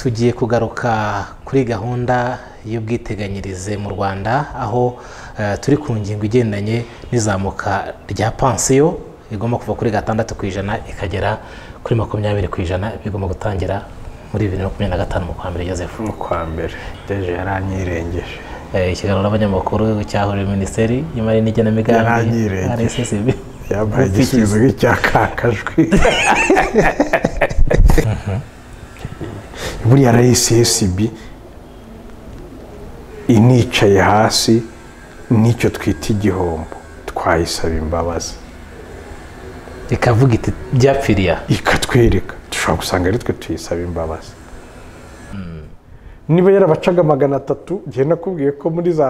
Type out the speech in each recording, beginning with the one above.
tugiye kugaruka kuri gahunda y'ubwiteganyirize mu Rwanda aho turi ku ngingo igendanye n'izamuka rya pansiyo igomba kuva kuri 6% ikagera kuri 20% bigomba gutangira muri 2025 mu kwa mbere. Joseph, mu kwa mbere deje yaranyirengeje ikiganiro n'abanyamakuru cyahuriye Minisiteri y'Imari n'Igenamigambi RSSB yabaye igisubizo cy'akakajwi buriya RSSB inicaye hasi nicyo twita igihombo twayisaba imbabazi ikavuga iti byapfiriya ikatwereka dushobora gusanga ari twe tuyisaba imbabazi. Niba yarabacaga 300 gihe nakubwiye ko muri za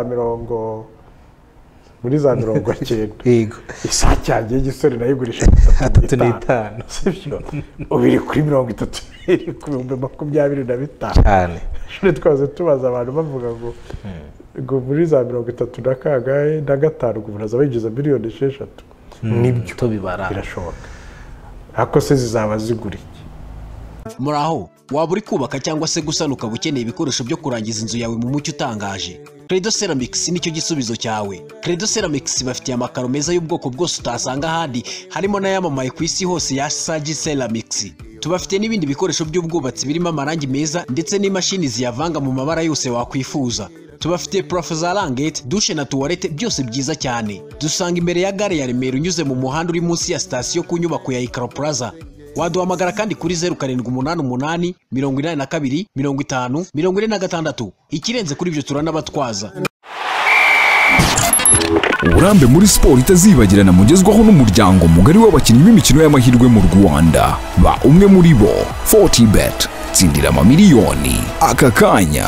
90 yego isa cyangiye gisore nayigurisha 35 sibyo ubiri kuri 30 iri ku 25 cyane. Shule twaze tubaza abantu bavuga ngo muri za 30 na gatanu kuvunaza bayigiza miliyoni 6 nibyo tubibara birashoboka ako se zizaba zigura iki. Muraho waba uri kubaka cyangwa se gusanuka ukeneye ibikoresho byo kurangiza inzu yawe mu mucyo utangaje, Credo Ceramics nicyo gisubizo cyawe. Credo Ceramics bafitiye amakaro meza y'ubwoko bwose utasanga ahandi, harimo n'ayamamaye ku isi hose ya Sagi Ceramics. Tubafite n'ibindi bikoresho by'ubwubatsi birimo amarangi meza ndetse n'imashini ziyavanga mu mabara yose wakwifuza. Tubafite plafo za rangete, douche na toilette byose byiza cyane. Dusanga imbere ya gare ya Remera unyuze mu muhanda uri munsi ya station ku nyubako ya Icaro Plaza. Waduhamagara kandi kuri 0788 82 50 46. Ikirenze kuri ibyo turanabatwaza. Uburambe muri siporo itazibagirana mugezwaho n'umuryango mugari w'abakinnyi b'imikino y'amahirwe mu Rwanda. Ba umwe muri bo 40bet tsindira amamiliyoni aka kanya.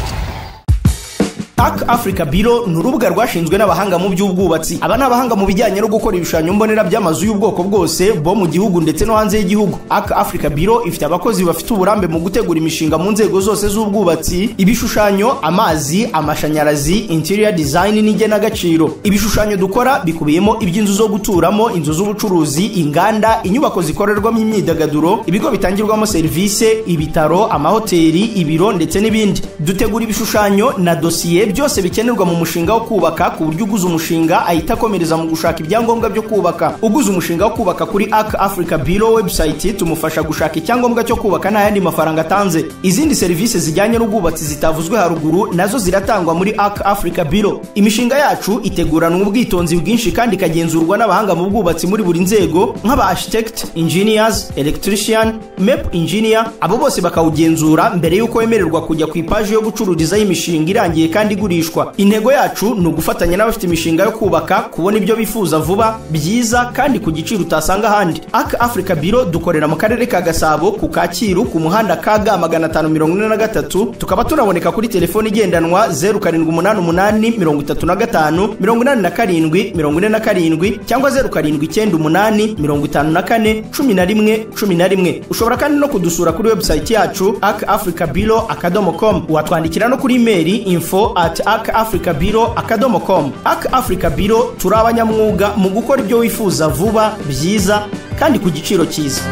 Arc Africa Bureau ni urubuga rwashinzwe n'abahanga mu by'ubwubatsi. Aba ni abahanga mu bijyanye no gukora ibishushanyo mbonera by'amazu y'ubwoko bwose bo mu gihugu ndetse no hanze y'igihugu. Arc Africa Bureau ifite abakozi bafite uburambe mu gutegura imishinga mu nzego zose z'ubwubatsi, ibishushanyo, amazi, amashanyarazi, interior design n'igenagaciro. Ibishushanyo dukora bikubiyemo iby'inzu zo guturamo, inzu z'ubucuruzi, inganda, inyubako zikorerwamo imyidagaduro, ibigo bitangirwamo serivisi, ibitaro, amahoteli, ibiro ndetse n'ibindi. Dutegura ibishushanyo na dosiye byose bikenerwa mu mushinga wo kubaka ku buryo uguze umushinga ahita akomereza mu gushaka ibyangombwa byo kubaka. Uguze umushinga wo kubaka kuri Arc Africa Bureau website tumufasha gushaka icyangombwa cyo kubaka nta yandi mafaranga atanze. Izindi serivisi zijyanye n'ubwubatsi zitavuzwe haruguru nazo ziratangwa muri Arc Africa Bureau. Imishinga yacu iteguranwa ubwitonzi bwinshi kandi ikagenzurwa n'abahanga mu bwubatsi muri buri nzego nk'aba architect, engineers, electrician, MEP engineer. Abo bose bakawugenzura mbere yuko wemererwa kujya ku ipaji yo gucururizaho imishinga irangiye kandi igurishwa. Intego yacu ni ugufatanya n'abafite imishinga yo kubaka kubona ibyo bifuza vuba, byiza kandi ku giciro utasanga ahandi. Arc Africa Bureau dukorera mu karere ka Gasabo ku Kacyiru ku muhanda KG 543, tukaba tunaboneka kuri telefone igendanwa 0788 35 87 47 cyangwa 0798 54 11 11. Ushobora kandi no kudusura kuri website yacu arcafricabureau.com. Watwandikira no kuri email info@arcafricabureau.com. Arc Africa Bureau turi abanyamwuga mu gukora ibyo wifuza vuba, byiza kandi ku giciro cyiza.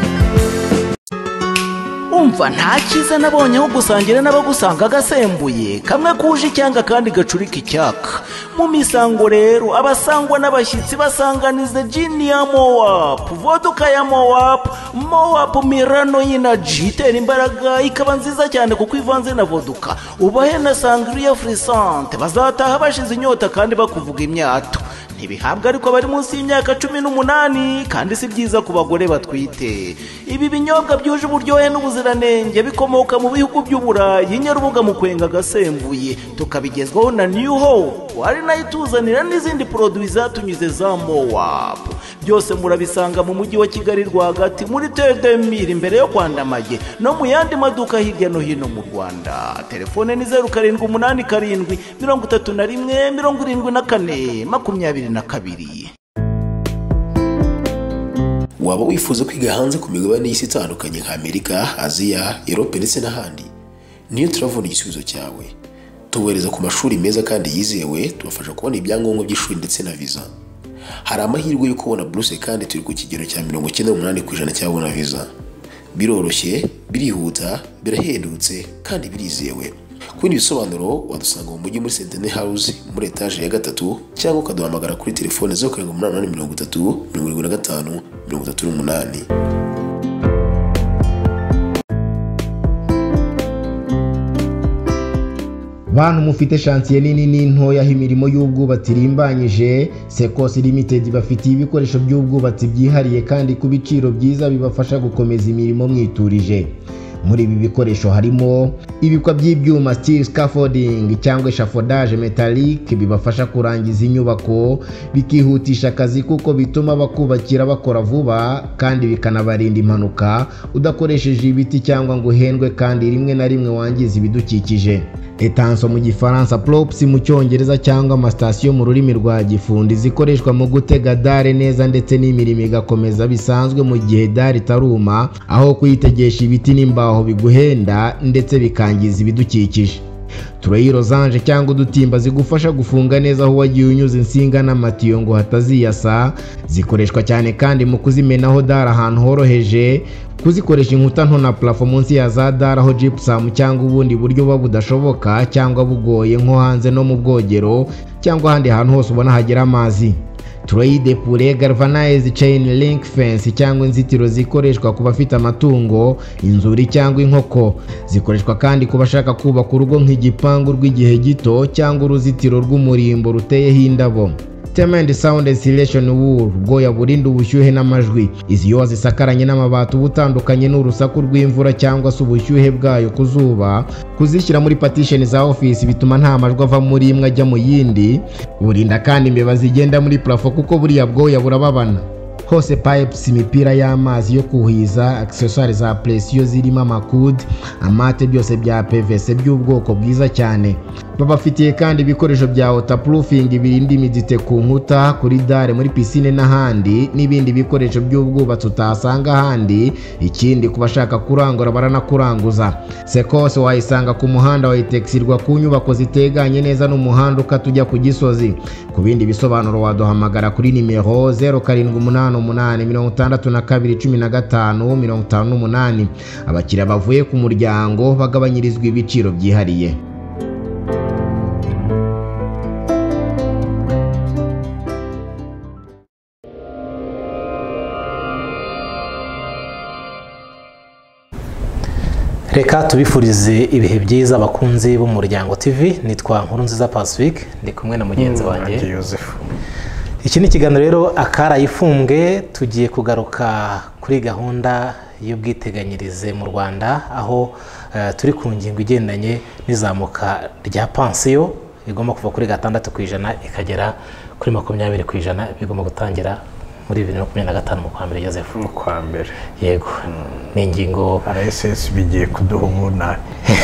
Umva nta cyiza nabonye aho gusangira n'abagusanga gasembuye kamwe kuje icyanga kandi gacurika icyaka. Mu misango rero abasangwa n'abashyitsi basanganize gin ya Moap, vodka ya Moap Mirano y'Energy itera imbaraga ikaba nziza cyane kuko ivanze na vodka. Ubahe na sangria frisante bazataha bashize inyota kandi bakuvuga imyato. Ntibihabwa ariko bari munsi y'imyaka 18 kandi si byiza ku bagore batwite. Ibi binyobwa byuje uburyohe n'ubuziranenge bikomoka mu bihugu by'Uburayi, Nyarubuga mu kwenga gasembuye tukabigezwaho na New Hope ari nayo ituzanira n'izindi produits zatunyuze za Moap. Byose murabisanga mu mujyi wa Kigali rwagati muri Tedemir imbere yo Kwandamage no mu yandi maduka hirya no hino mu Rwanda. Telefone ni 0787 31 74 22. Waba wifuza kwiga hanze ku migabane y'isi itandukanye nka Amerika, Aziya, Europe ndetse n'ahandi? Niyo turavuna igisubizo cyawe. Tuwereza ku mashuri meza kandi yizewe, tubafasha kubona ibyangombwa by'ishuri ndetse na visa. Hari amahirwe yo kubona buruse kandi turi ku kigero cya 98% cyabona visa. biroroshye, birihuta, birahendutse kandi birizewe. Ku bindi bisobanuro wadusanga mu mujyi muri Centenary House muri etaje ya 3 cyangwa ukaduhamagara kuri telefone 0783 75 38. Bantu mufite chantier nini n'intoya imirimo y'ubwubatsi irimbanyije, Secos Limited bafitiye ibikoresho by'ubwubatsi byihariye kandi ku biciro byiza bibafasha gukomeza imirimo mwiturije. Muri ibi bikoresho harimo ibikwa by'ibyuma steel scaffolding cyangwa eshafodage metallic bibafasha kurangiza inyubako, bikihutisha akazi kuko bituma bakubakira bakora vuba kandi bikanabarinda impanuka udakoresheje ibiti cyangwa ngo uhendwe kandi rimwe na rimwe wangiza ibidukikije. Etanso mu gifaransa, props mu cyongereza cyangwa amasitasiyo mu rurimi rwa gifundi zikoreshwa mu gutega dare neza ndetse n'imirimo igakomeza bisanzwe mu gihe dare itaruma, aho kuyitegesha ibiti n'imbaho biguhenda ndetse bikangiza ibidukikije. Tureyi rozanje cyangwa udutimba zigufasha gufunga neza aho wagiye unyuza insinga n'amatiyo ngo hataziyasa, zikoreshwa cyane kandi mu kuzimenaho dare ahantu horoheje, kuzikoresha inkuta nto na plafo munsi ya za dare aho gypsum cyangwa ubundi buryo buba budashoboka cyangwa bugoye nko hanze no mu bwogero cyangwa ahandi hantu hose ubona hagera amazi. Tureyi de pure galvanized chain link fence cyangwa inzitiro zikoreshwa ku bafite amatungo, inzuri cyangwa inkoko, zikoreshwa kandi ku bashaka kubaka urugo nk'igipangu rw'igihe gito cyangwa uruzitiro rw'umurimbo ruteyeho indabo. Cement sound insulation wool, ubwoya burinda ubushyuhe n'amajwi. Izi yo zisakaranye n'amabati ubutandukanye n'urusaku rw'imvura cyangwa se ubushyuhe bwayo ku zuba, kuzishyira muri partition za office bituma nta majwi ava muri imwe ajya mu yindi, burinda kandi imbeba zigenda muri plafo kuko buriya bwoya burababana. Hose pipes, imipira y'amazi yo kuhiza, accessoires za presiyo zirimo amakude, amate byose bya PVC by'ubwoko bwiza cyane. Babafitiye kandi ibikoresho bya waterproofing birinda imidite ku nkuta, kuri dare, muri piscine n'ahandi, n'ibindi bikoresho by'ubwubatsi utasanga ahandi. Ikindi ku bashaka kurangura baranakuranguza. Secos wayisanga ku muhanda wayitexirwa ku nyubako ziteganye neza n'umuhanda ukatujya ku Gisozi. Ku bindi bisobanuro waduhamagara kuri nimero 0788621558. Abakiriya bavuye ku muryango bagabanyirizwa ibiciro byihariye. Reka tubifurize ibihe byiza abakunzi b'Umuryango TV. Nitwa Nkurunziza Pacifique, ndi kumwe na mugenzi wanjye Joseph. Iki ni ikiganiro rero akarayifumbwe, tugiye kugaruka kuri gahunda y'ubwiteganyirize mu Rwanda, aho turi ku ngingo igendanye n'izamuka rya pansiyo igomba kuva kuri 6% ikagera kuri 20%, bigomba gutangira muri 2025 mu kwa mbere. Joseph, mu kwa mbere, yego, ni ingingo RSS bigiye kuduha ubunani.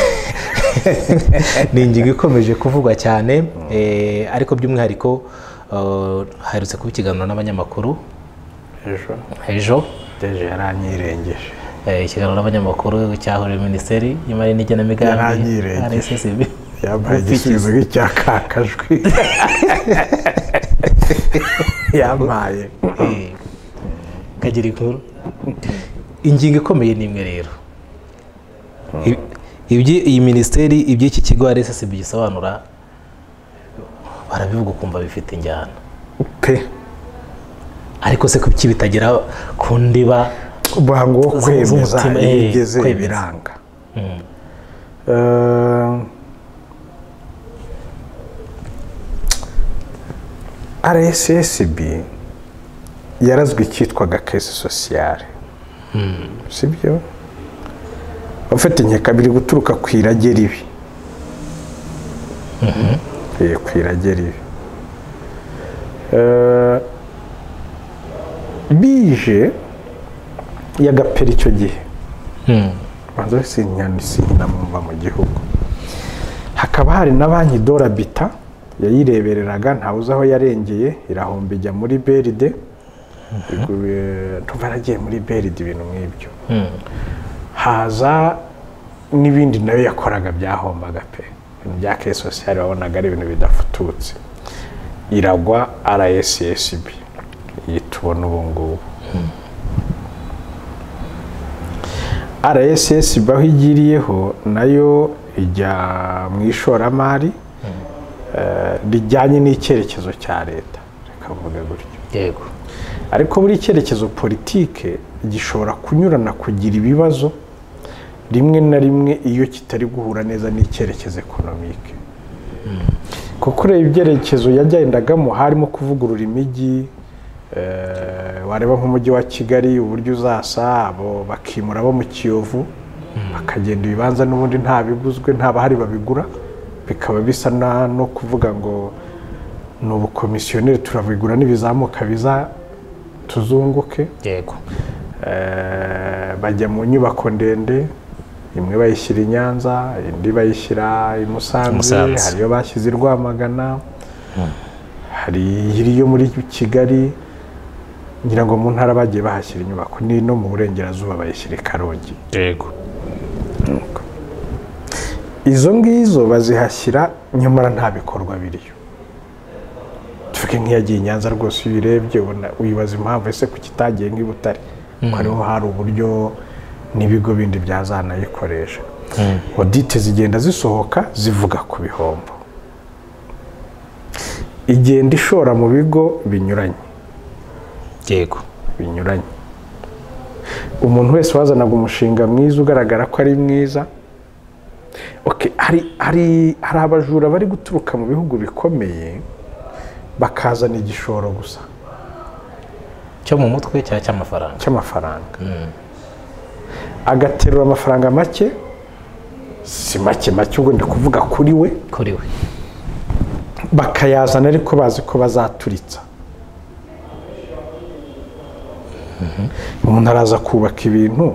Ni ingingo ikomeje kuvugwa cyane, ariko by'umwihariko haherutse kuba ikiganiro n'abanyamakuru ejo deje yaranyirengeje, ikiganiro n'abanyamakuru cyahurije Minisiteri y'Imari n'Igenamigambi RSSB, yabaye igisubizo cy'akakajwi yamaye kagira inkuru. Ingingo ikomeye nimwe rero, iyi minisiteri iby'iki kigo RSSB gisobanura barabivuga ukumva bifite injyana pe, ariko se kuki bitagera ku ndiba ubuhango wo kwemeza igeze ibiranga. RSSB yarazwe icyitwaga kese sosiyale, sibyo? Ufite inkeka biri guturuka ku irage ribi, ku irage ribi bije yagapera icyo gihe, banza sinamumva mu gihugu. Hakaba hari na banki Dorabita yayirebereraga, ntawuzi aho yarengeye, irahomba ijya muri BRD. Tuvaragiye muri BRD ibintu nk'ibyo, haza n'ibindi nayo yakoraga byahombaga pe, ibintu bya kese sosiyale wabonaga ari ibintu bidafututse. Iragwa RSSB iyi tubona ubu ngubu. RSSB aho igiriyeho nayo ijya mu ishoramari rijyanye n'icyerekezo cya leta rekavuga gutyo yego ariko buri icyerekezo politike gishobora kunyurana kugira ibibazo rimwe na rimwe iyo kitari guhura neza n'icyerekezo ekonomike kuko ureba ibyerekezo yagendagamo harimo kuvugurura imijyi wareba nk'umujyi wa Kigali uburyo uzasa abo bakimura bo mu Kiyovu bakagenda ibibanza n'ubundi nta biguzwe nta bahari babigura bikaba bisa no kuvuga ngo ni ubukomisiyoneri turabigura n'ibizamuka biza tuzunguke yego bajya mu nyubako ndende imwe bayishyira i Nyanza indi bayishyira i Musanze hariyo bashyize i Rwamagana hari iriyo muri Kigali ngira ngo mu ntara bagiye bahashyira inyubako ni no mu burengerazuba bayishyira i Karongi yego izo ngizo bazihashyira nyamara nta bikorwa biriyo tuvuge nk'iyagiye i Nyanza rwose iyo uyirebye wibaza impamvu ese ku kitagiye nk'i Butare ko ariho hari uburyo n'ibigo bindi byazanayikoresha audite zigenda zisohoka zivuga ku bihombo igenda ishora mu bigo binyuranye yego binyuranye umuntu wese wazanaga umushinga mwiza ugaragara ko ari mwiza hari abajura bari guturuka mu bihugu bikomeye bakazana igishoro gusa cyo mu mutwe cy'amafaranga agaterura amafaranga make si make ubwo ndi kuvuga kuri we bakayazana ariko bazi ko bazaturitsa umuntu araza kubaka ibintu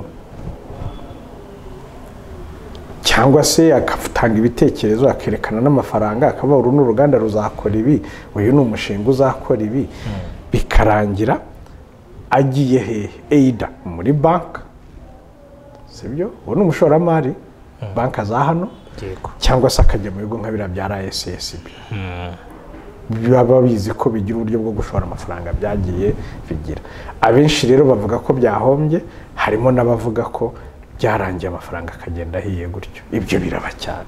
cyangwa se agatanga ibitekerezo akerekana n'amafaranga akavuga uru ni uruganda ruzakora ibi uyu ni umushinga uzakora ibi bikarangira agiye hehe eida muri banki sibyo ubu ni umushoramari banki za hano cyangwa se akajya mu bigo nka biriya bya RSSB baba bizi ko bigira uburyo bwo gushora amafaranga byagiye bigira abenshi rero bavuga ko byahombye harimo n'abavuga ko byarangiye amafaranga akagenda ahiye gutyo ibyo biraba cyane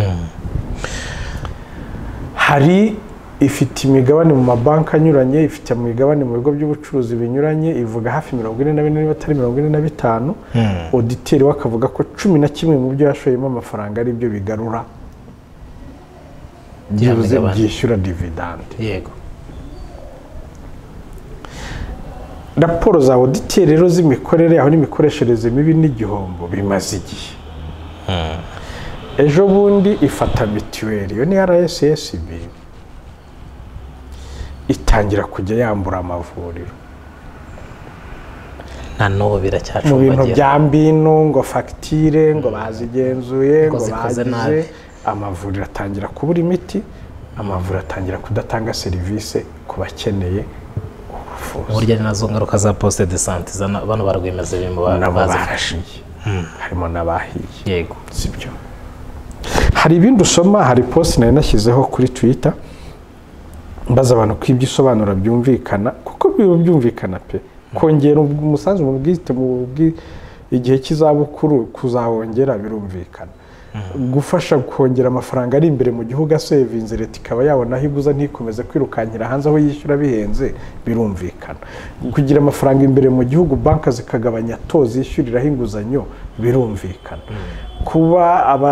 hari ifite imigabane mu mabanki anyuranye ifite imigabane mu bigo by'ubucuruzi binyuranye ivuga hafi 44 niba atari 45 auditeri wakavuga ko 11 mu byo yashoyemo amafaranga ari byo bigarura byishyura dividende yego raporo za auditeri rero z'imikorere aho n'imikoreshereze mibi n'igihombo bimaze igihe ejo bundi ifata mituweli yo ni RSSB itangira kujya yambura amavuriro nta n'ubu biracyacumbagira mu bintu bya mbino ngo fagitire ngo bazigenzuye ngo bagize amavuriro atangira kubura imiti amavuriro atangira kudatanga serivisi ku bakeneye ubuvuzi burya ni nazo ngaruka za poste de sante bano barwemeza ibintu barashiye harimo n'abahiye yego sibyo hari ibindi usoma hari post nari nashyizeho kuri Twitter mbaza abantu ko ibyo isobanura byumvikana kuko byumvikana pe kongera umusanzu mu bwite mu igihe cy'izabukuru kuzawongera birumvikana gufasha kongera amafaranga ari imbere mu gihugu asevinze leta ikaba yabona aho iguza ntikomeze kwirukankira hanze aho yishyura bihenze birumvikana kugira amafaranga imbere mu gihugu banki zikagabanya tozi yishyuriraho inguzanyo birumvikana kuba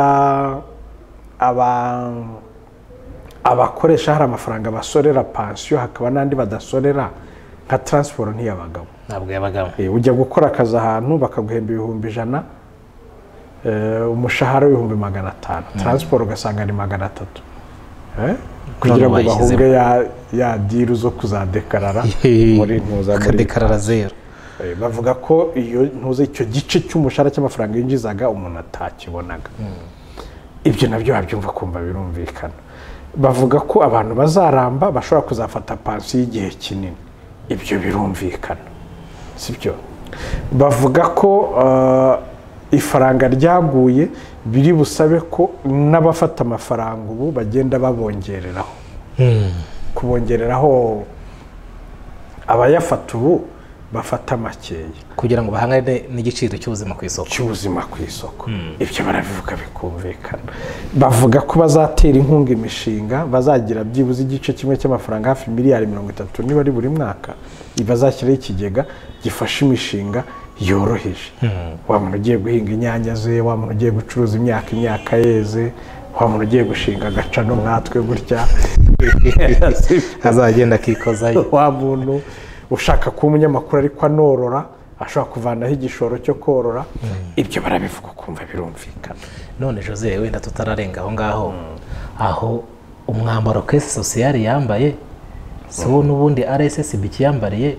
abakoresha hari amafaranga basorera pansiyo hakaba n'andi badasorera nka transport ntiyabagabo ntabwo yabagabo ujya gukora akazi ahantu bakaguhemba 100,000 umushahara w'ibihumbi 500 transport ugasanga ni 300 kugira ngo bahunge ya diru zo kuzadekarara muri ntuza muri dekarara zero bavuga ko iyo ntuze icyo gice cy'umushahara cy'amafaranga yinjizaga umuntu atakibonaga ibyo nabyo babyumva kumva birumvikana bavuga ko abantu bazaramba bashobora kuzafata pansiyo y'igihe kinini ibyo birumvikana sibyo bavuga ko ifaranga ryaguye biri busabe ko n'abafata amafaranga ubu bagenda babongereraho kubongereraho abayafata ubu bafata makeya kugira ngo bahangane n'igiciro cy'ubuzima ku isoko. Ibyo barabivuga bikumvikana. Bavuga ko bazatera inkunga imishinga, bazagira byibuze igice kimwe cy'amafaranga hafi miliyari 30 niba ari buri mwaka, bazashyiraho ikigega gifasha imishinga yoroheje. Wa muntu ugiye guhinga inyanya ze, wa muntu ugiye gucuruza imyaka yeze, wa muntu ugiye gushinga agacano nkatwe gutya azagenda akikozayo. Wa muntu ushaka kuba umunyamakuru ariko anorora, ashobora kuvanaho igishoro cyo korora. Ibyo barabivuga ukumva birumvikana. None Jose, wenda tutararenga aho ngaho, aho umwambaro kese sociale yambaye so n'ubundi RSSB kiyambariye,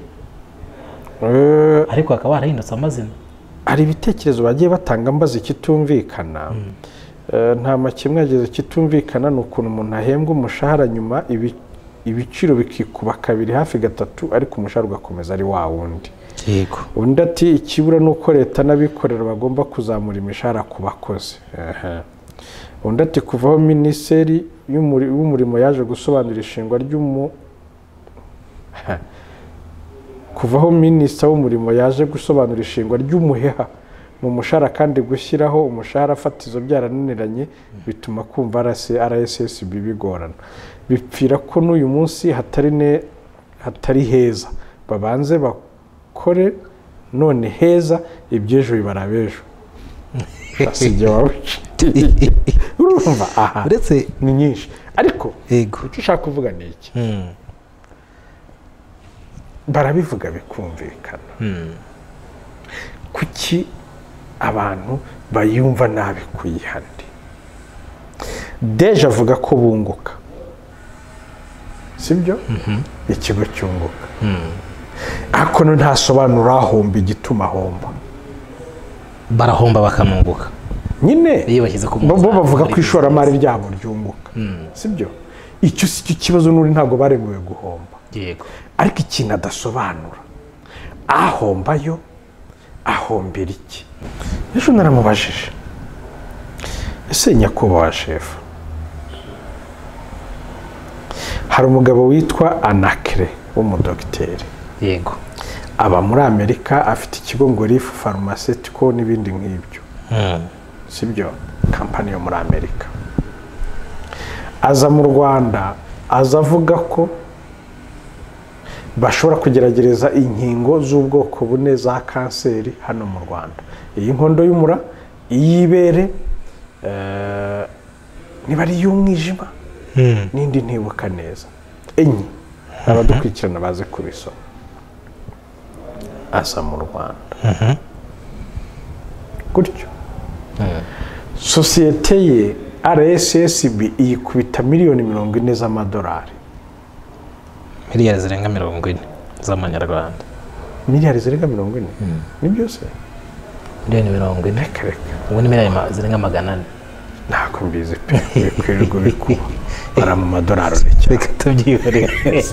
ariko akaba arahindutse amazina. Hari ibitekerezo bagiye batanga mbaza ikitumvikana. Nta makimwe ageze kitumvikana n'ukuntu umuntu ahembwa umushahara nyuma ibiciro bikikuba kabiri hafi gatatu, ariko umushahara ugakomeza ari wa wundi. Yego. Undi ati ikibura nuko leta n'abikorera bagomba kuzamura imishahara ku bakozi. Undi ati kuvaho minisiteri y'umurimo yaje gusobanura ishingwa kuvaho minisitiri w'umurimo yaje gusobanura ishingwa ry'umuheha mu mushahara kandi gushyiraho umushahara fatizo byarananiranye bituma kumva RSSB bigorana. Bipfira ko n'uyu munsi hatari heza, babanze bakore none heza, ibyejo bibarabejo. Basije wabuci urumva aha uretse ni nyinshi, ariko yego icyo ushaka kuvuga ni iki? Barabivuga bikumvikana. Kuki abantu bayumva nabi kuyihandi? Deje avuga ko bunguka, sibyo? Ikigo cyunguka. Ariko ntasobanura ahomba igituma ahomba. Barahomba bakanunguka nyine, iyo bashyize ku bo bavuga ko ishoramari ryabo ryunguka, sibyo? Icyo si cyo kibazo, n'uri ntabwo baremewe guhomba. Yego. Ariko ikintu adasobanura, ahombayo ahombera iki? Ejo naramubajije, ese nyakubahwa shefu, hari umugabo witwa Anakre w'umudogiteri. Yego. Aba muri Amerika, afite ikigo ngo Leaf Pharmaceutical n'ibindi nk'ibyo, sibyo? Kampani yo muri Amerika. Aza mu Rwanda, aza avuga ko bashobora kugeragereza inkingo z'ubwoko bune za kanseri hano mu Rwanda. Iyi nkondo y'umura, iy'ibere, niba ari iy'umwijima, n'indi ntibuka neza. Enye abadukurikirana baze kubisoma. Asa mu Rwanda gutyo, sosiyete ye RSSB iyikubita miliyoni 40 z'amadolari. Miliyari zirenga 40 z'amanyarwanda. Miliyari zirenga 40? Ni byose? Miliyoni 40. Reka. Ubu ni miliyari zirenga 400. Ntabwo mbizi pe, kwirirwa bikuba bara mu madolari reka tubyihorere.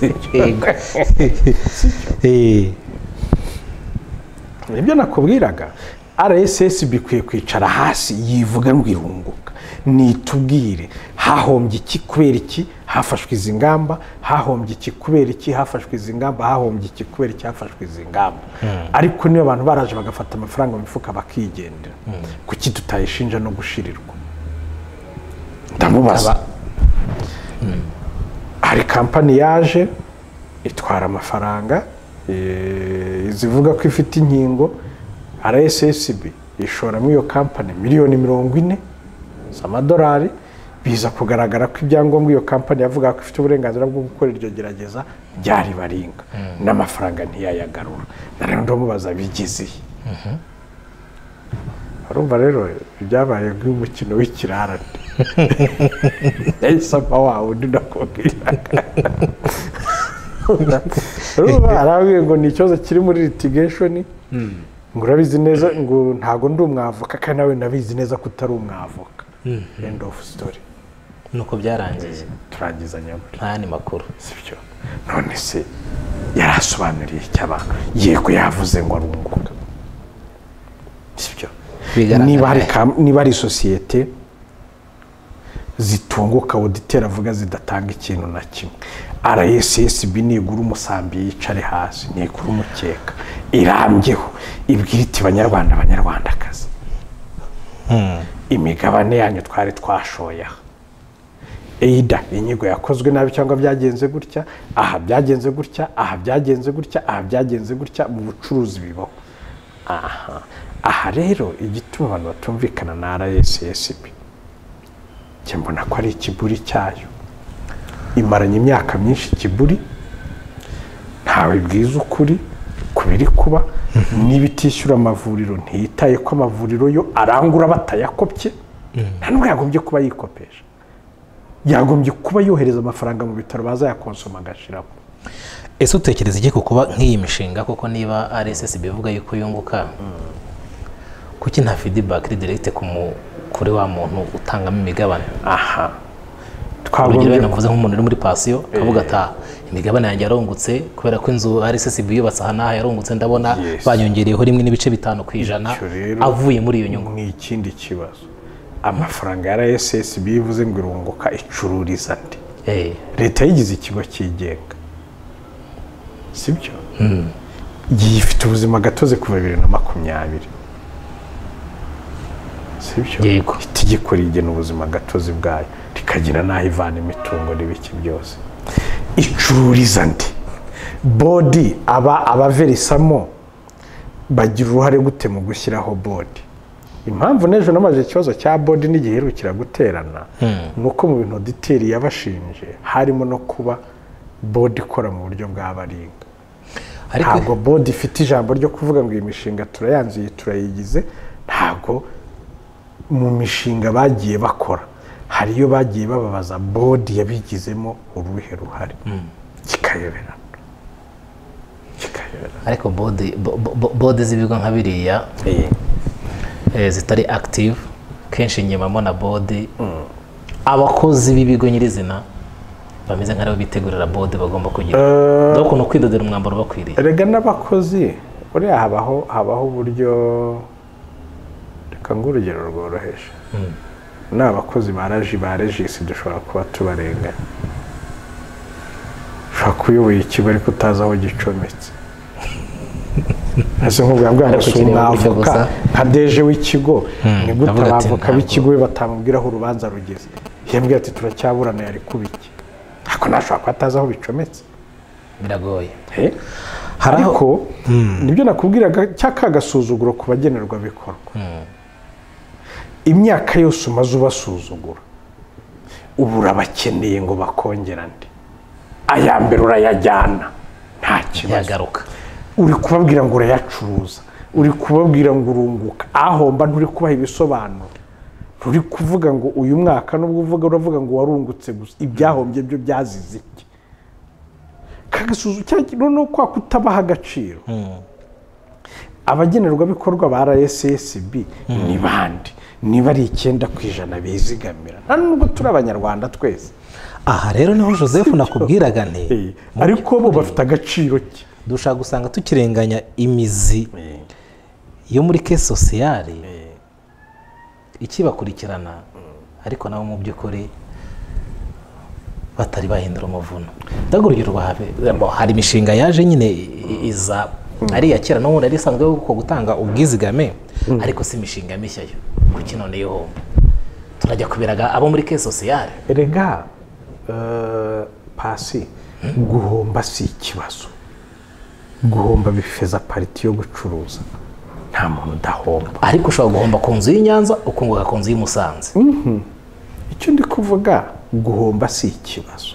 Ibyo nakubwiraga, RSSB ikwiye kwicara hasi yivuga ngo irunguka, nitubwire hahombye iki, kubera iki hafashwe izi ngamba, hahombye iki, kubera iki hafashwe izi ngamba, hahombye iki, kubera iki hafashwe izi ngamba. Ariko niyo abantu baraje bagafata amafaranga mu mifuka bakigendera, kuki tutayishinja no gushirirwa? Ndamubaza. Hari kampani yaje itwara amafaranga, zivuga ko ifite inkingo, RSSB ishoramo iyo kampani miliyoni 40 z'amadolari, biza kugaragara ko ibyangombwa iyo kampani yavuga ko ifite uburenganzira bwo gukora iryo gerageza byari baringa, n'amafaranga ntiyayagarura. Narero ndamubaza bigize. Urumva rero byabaye nk'umukino w'ikirarane. Yasaba wawe ndakubwira. Urumva aravuye ngo ni ikibazo kiri muri litigation, ngo urabizi neza, ngo ntago ndi umwavoka kandi nawe nabizi neza ko utari umwavoka. End of story. Nuko byarangiye. Turangizanya gute? Nta ni makuru. Sibyo. None se yarasobanuriye cy'abantu, yego yavuze ngo arunguka. Sibyo. Niba ari sosiyete zitunguka, auditeur avuga zidatanga ikintu na kimwe, RSSB nigura umusambi yicare hasi, nigura umukeka, irambyeho ibwira iti banyarwanda banyarwandakazi imigabane yanyu twari twashoye eida inyigo yakozwe nabi cyangwa byagenze gutya, aha byagenze gutya, aha byagenze gutya, aha byagenze gutya, mu bucuruzi bibaho. Aha rero igituma abantu batumvikana na RSSB cyo mbona ko ari ikiburi cyayo, imaranye imyaka myinshi ikiburi, ntawe bwiza ukuri kubiri kuba, n'ibitishyura amavuriro ntiyitaye ko amavuriro yo arangura batayakopye, nta nubwo yagombye kuba yikopesha, yagombye kuba yohereza amafaranga mu bitaro bazayakonsoma agashiramo. Ese utekereza iki ku kuba nk'iyi mishinga koko niba RSSB bivuga yuko yunguka, kuki nta feedback direct kuri wa muntu utangamo imigabane? Twagombye navuze nk'umuntu uri muri pasiyo akavuga ata imigabane yanjye yarongutse kubera ko inzu RSSB yubatse aha naha yarongutse, ndabona banyongereyeho 1.5 kw'ijana avuye muri iyo nyungu. Ni ikindi kibazo, amafaranga ya RSSB bivuze ngo irunguka icururiza ndi, leta yigize ikigo cyigenga, sibyo? Gifite ubuzima gatoze kuva 2020, sibyo? Yego. Itegeko rigena ubuzima gatozi bwayo, rikagira naho ivana imitungo n'ibiki byose. Icururiza ndi, bodi abaverisamo bagira uruhare gute mu gushyiraho bodi? Impamvu n'ejo namaze ikibazo cya bodi n'igiherukira guterana, nuko mu bintu diteri yabashinje harimo no kuba bodi ikora mu buryo bw'abaringa. Ntabwo bodi ifite ijambo ryo kuvuga ngo iyi mishinga turayanzuye turayigize, ntabwo mu mishinga bagiye bakora hariyo bagiye bababaza bodi yabigizemo uruhe ruhare, kikayoberana. Ariko bodi z'ibigo nka biriya zitari active kenshi nyemamo na bodi abakozi b'ibigo nyirizina bameze nk'aho bitegurira bodi bagomba kugira doko no kwidodera umwambaro bakwiriye. Erega n'abakozi uriya habaho uburyo, reka ngurugero rworoheje, n'abakozi ba regisi dushobora kuba tubarenganya, ushobora kuyoboye ikigo ariko utazi aho gicometse. Ese nk'ubwa ngo sumwavoka nka deje w'ikigo, ni gute abavoka b'ikigo batamubwira aho urubanza rugeze? Yambwiye ati turacyaburana yari kubiki, ariko nashobora kuba atazi aho bicometse, biragoye. Ariko nibyo nakubwiraga cyakagasuzuguro ku bagenerwa bikorwa. Imyaka yose umaze ubasuzugura, ubu urabakeneye ngo bakongera ndi, aya mbere urayajyana nta kibazo, yagaruka uri kubabwira ngo urayacuruza, uri kubabwira ngo urunguka, aho mba nturi kubaha ibisobanuro, nturi kuvuga ngo uyu mwaka nubwo uvuga uravuga ngo warungutse gusa, ibyahombye byo byazize iki? Kagasuzu cyangwa no kwa kutabaha agaciro. Abagenerwa bikorwa ba RSSB ni bandi, niba ari 9% bizigamira, nubwo turi abanyarwanda twese. Aha rero niho Joseph nakubwiraga nti ariko bo bafite agaciro ki? Dushaka gusanga tukirenganya imizi yo muri ke sociale ikibakurikirana, ariko nabo mu by'ukuri batari bahindura umuvuno. Ndagurugiro hari imishinga yaje nyine iza ari ya kera no ari isanzwe yo gutanga ubwizigame, ariko si imishinga mishya yo kuki noneho turajya kubiraga abo muri ke sociale. Erega pasi guhomba si ikibazo, guhomba bifeza pariti yo gucuruza, nta muntu udahomba. Ariko ushobora guhomba ku nzu y'Inyanza ukunguka ku nzu y'Umusanze. Icyo ndi kuvuga, guhomba si ikibazo,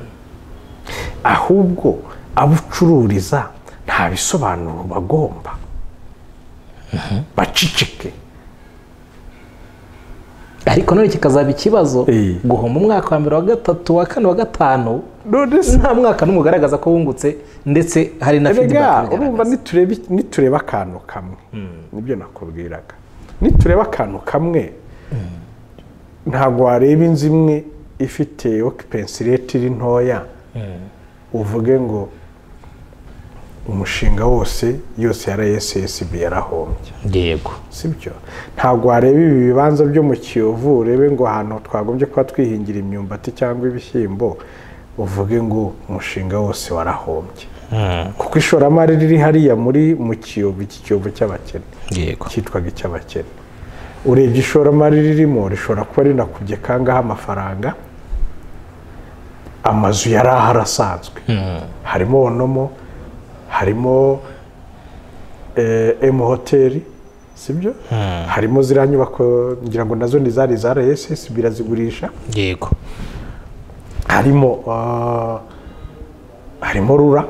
ahubwo abucururiza nta bisobanuro bagomba, bacicike. Ariko none kikazaba ikibazo guhomba umwaka wa 2 wa 3 wa 4 wa 5 nta mwaka n'umugaragaza ko wungutse, ndetse hari na feedback. Urumva nitureba akantu kamwe, nibyo nakubwiraga, nitureba akantu kamwe, ntago wareba inzu imwe ifite occupancy rate iri ntoya uvuge ngo umushinga wose yose ya RSSB yarahombye. Yego, sibyo? Ntago wareba ibi bibanza byo mu Kiyovu urebe ngo ahantu twagombye kuba twihingira imyumbati cyangwa ibishyimbo uvuge ngo umushinga wose warahombye. kuko ishoramari riri hariya mu kiyovu, iki kiyovu cy'abakene yego cyitwaga icy'abakene. Urebye ishoramari ririmo rishobora kuba rinakubye kangaho amafaranga amazu yari ahari asanzwe, harimo onomo, harimo emu hoteli, sibyo, harimo ziriya nyubako ngira ngo nazo ni zari za RSS birazigurisha, yego harimo rura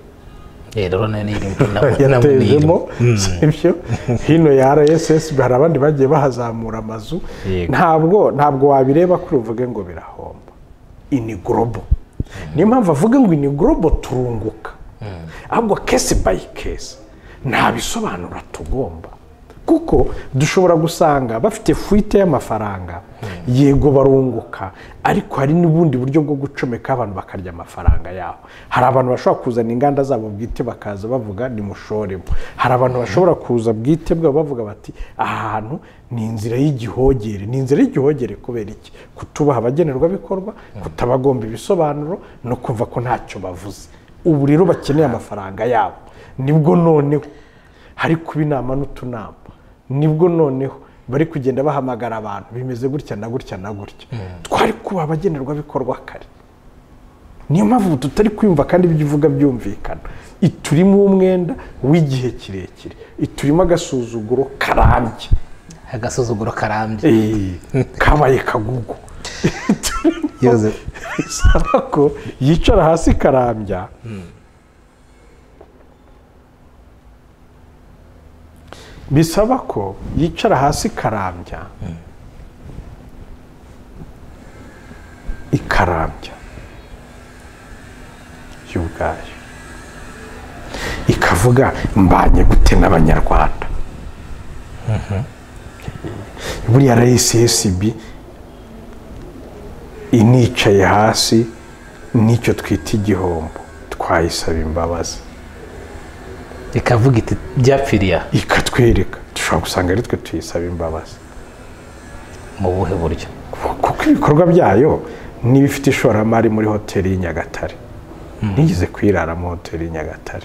yatezemo, sibyo, hino ya RSS hari abandi bagiye bahazamura amazu. Ntabwo wabireba kuri uvuge ngo birahomba. Ini global, niyo mpamvu avuga ngo ini global turunguka, ahubwo case by case nta bisobanura tugomba, kuko dushobora gusanga bafite fuite y'amafaranga, yego barunguka, ariko hari n'ubundi buryo bwo gucomeka abantu bakarya amafaranga yabo. Hari abantu bashobora kuzana inganda zabo bwite bakaza bavuga ni mushoremo, hari abantu bashobora kuza bwite bwabo bavuga bati aha hantu ni inzira y'igihogere. Ni inzira y'igihogere kubera iki? Kutubaha abagenerwabikorwa, kutabagomba ibisobanuro, no kumva ko ntacyo bavuze. Ubu rero bakeneye amafaranga yabo, nibwo noneho hari kuba inama n'utunama, nibwo noneho bari kugenda bahamagara abantu bimeze gutya na gutya na gutya. Twari kuba abagenerwabikorwa kare, niyo mpamvu tutari kwiyumva kandi ibyo uvuga byumvikana. Iturimo umwenda w'igihe kirekire, iturimo agasuzuguro karambye, kabaye kagugu. Bisaba ko yicara hasi karambya, bisaba ko yicara hasi karambya, ikarambya y'ubwayo, ikavuga mbanye gute n'abanyarwanda. Buriya RSSB inicaye hasi n'icyo twita igihombo twayisaba imbabazi, ikavuga iti byapfiriya, ikatwereka. Dushobora gusanga ari twe tuyisaba imbabazi. Mu buhe buryo? Kuko ibikorwa byayo niba ifite ishoramari muri hoteli y'i Nyagatare, nigeze kwirara mu hoteli y'i Nyagatare,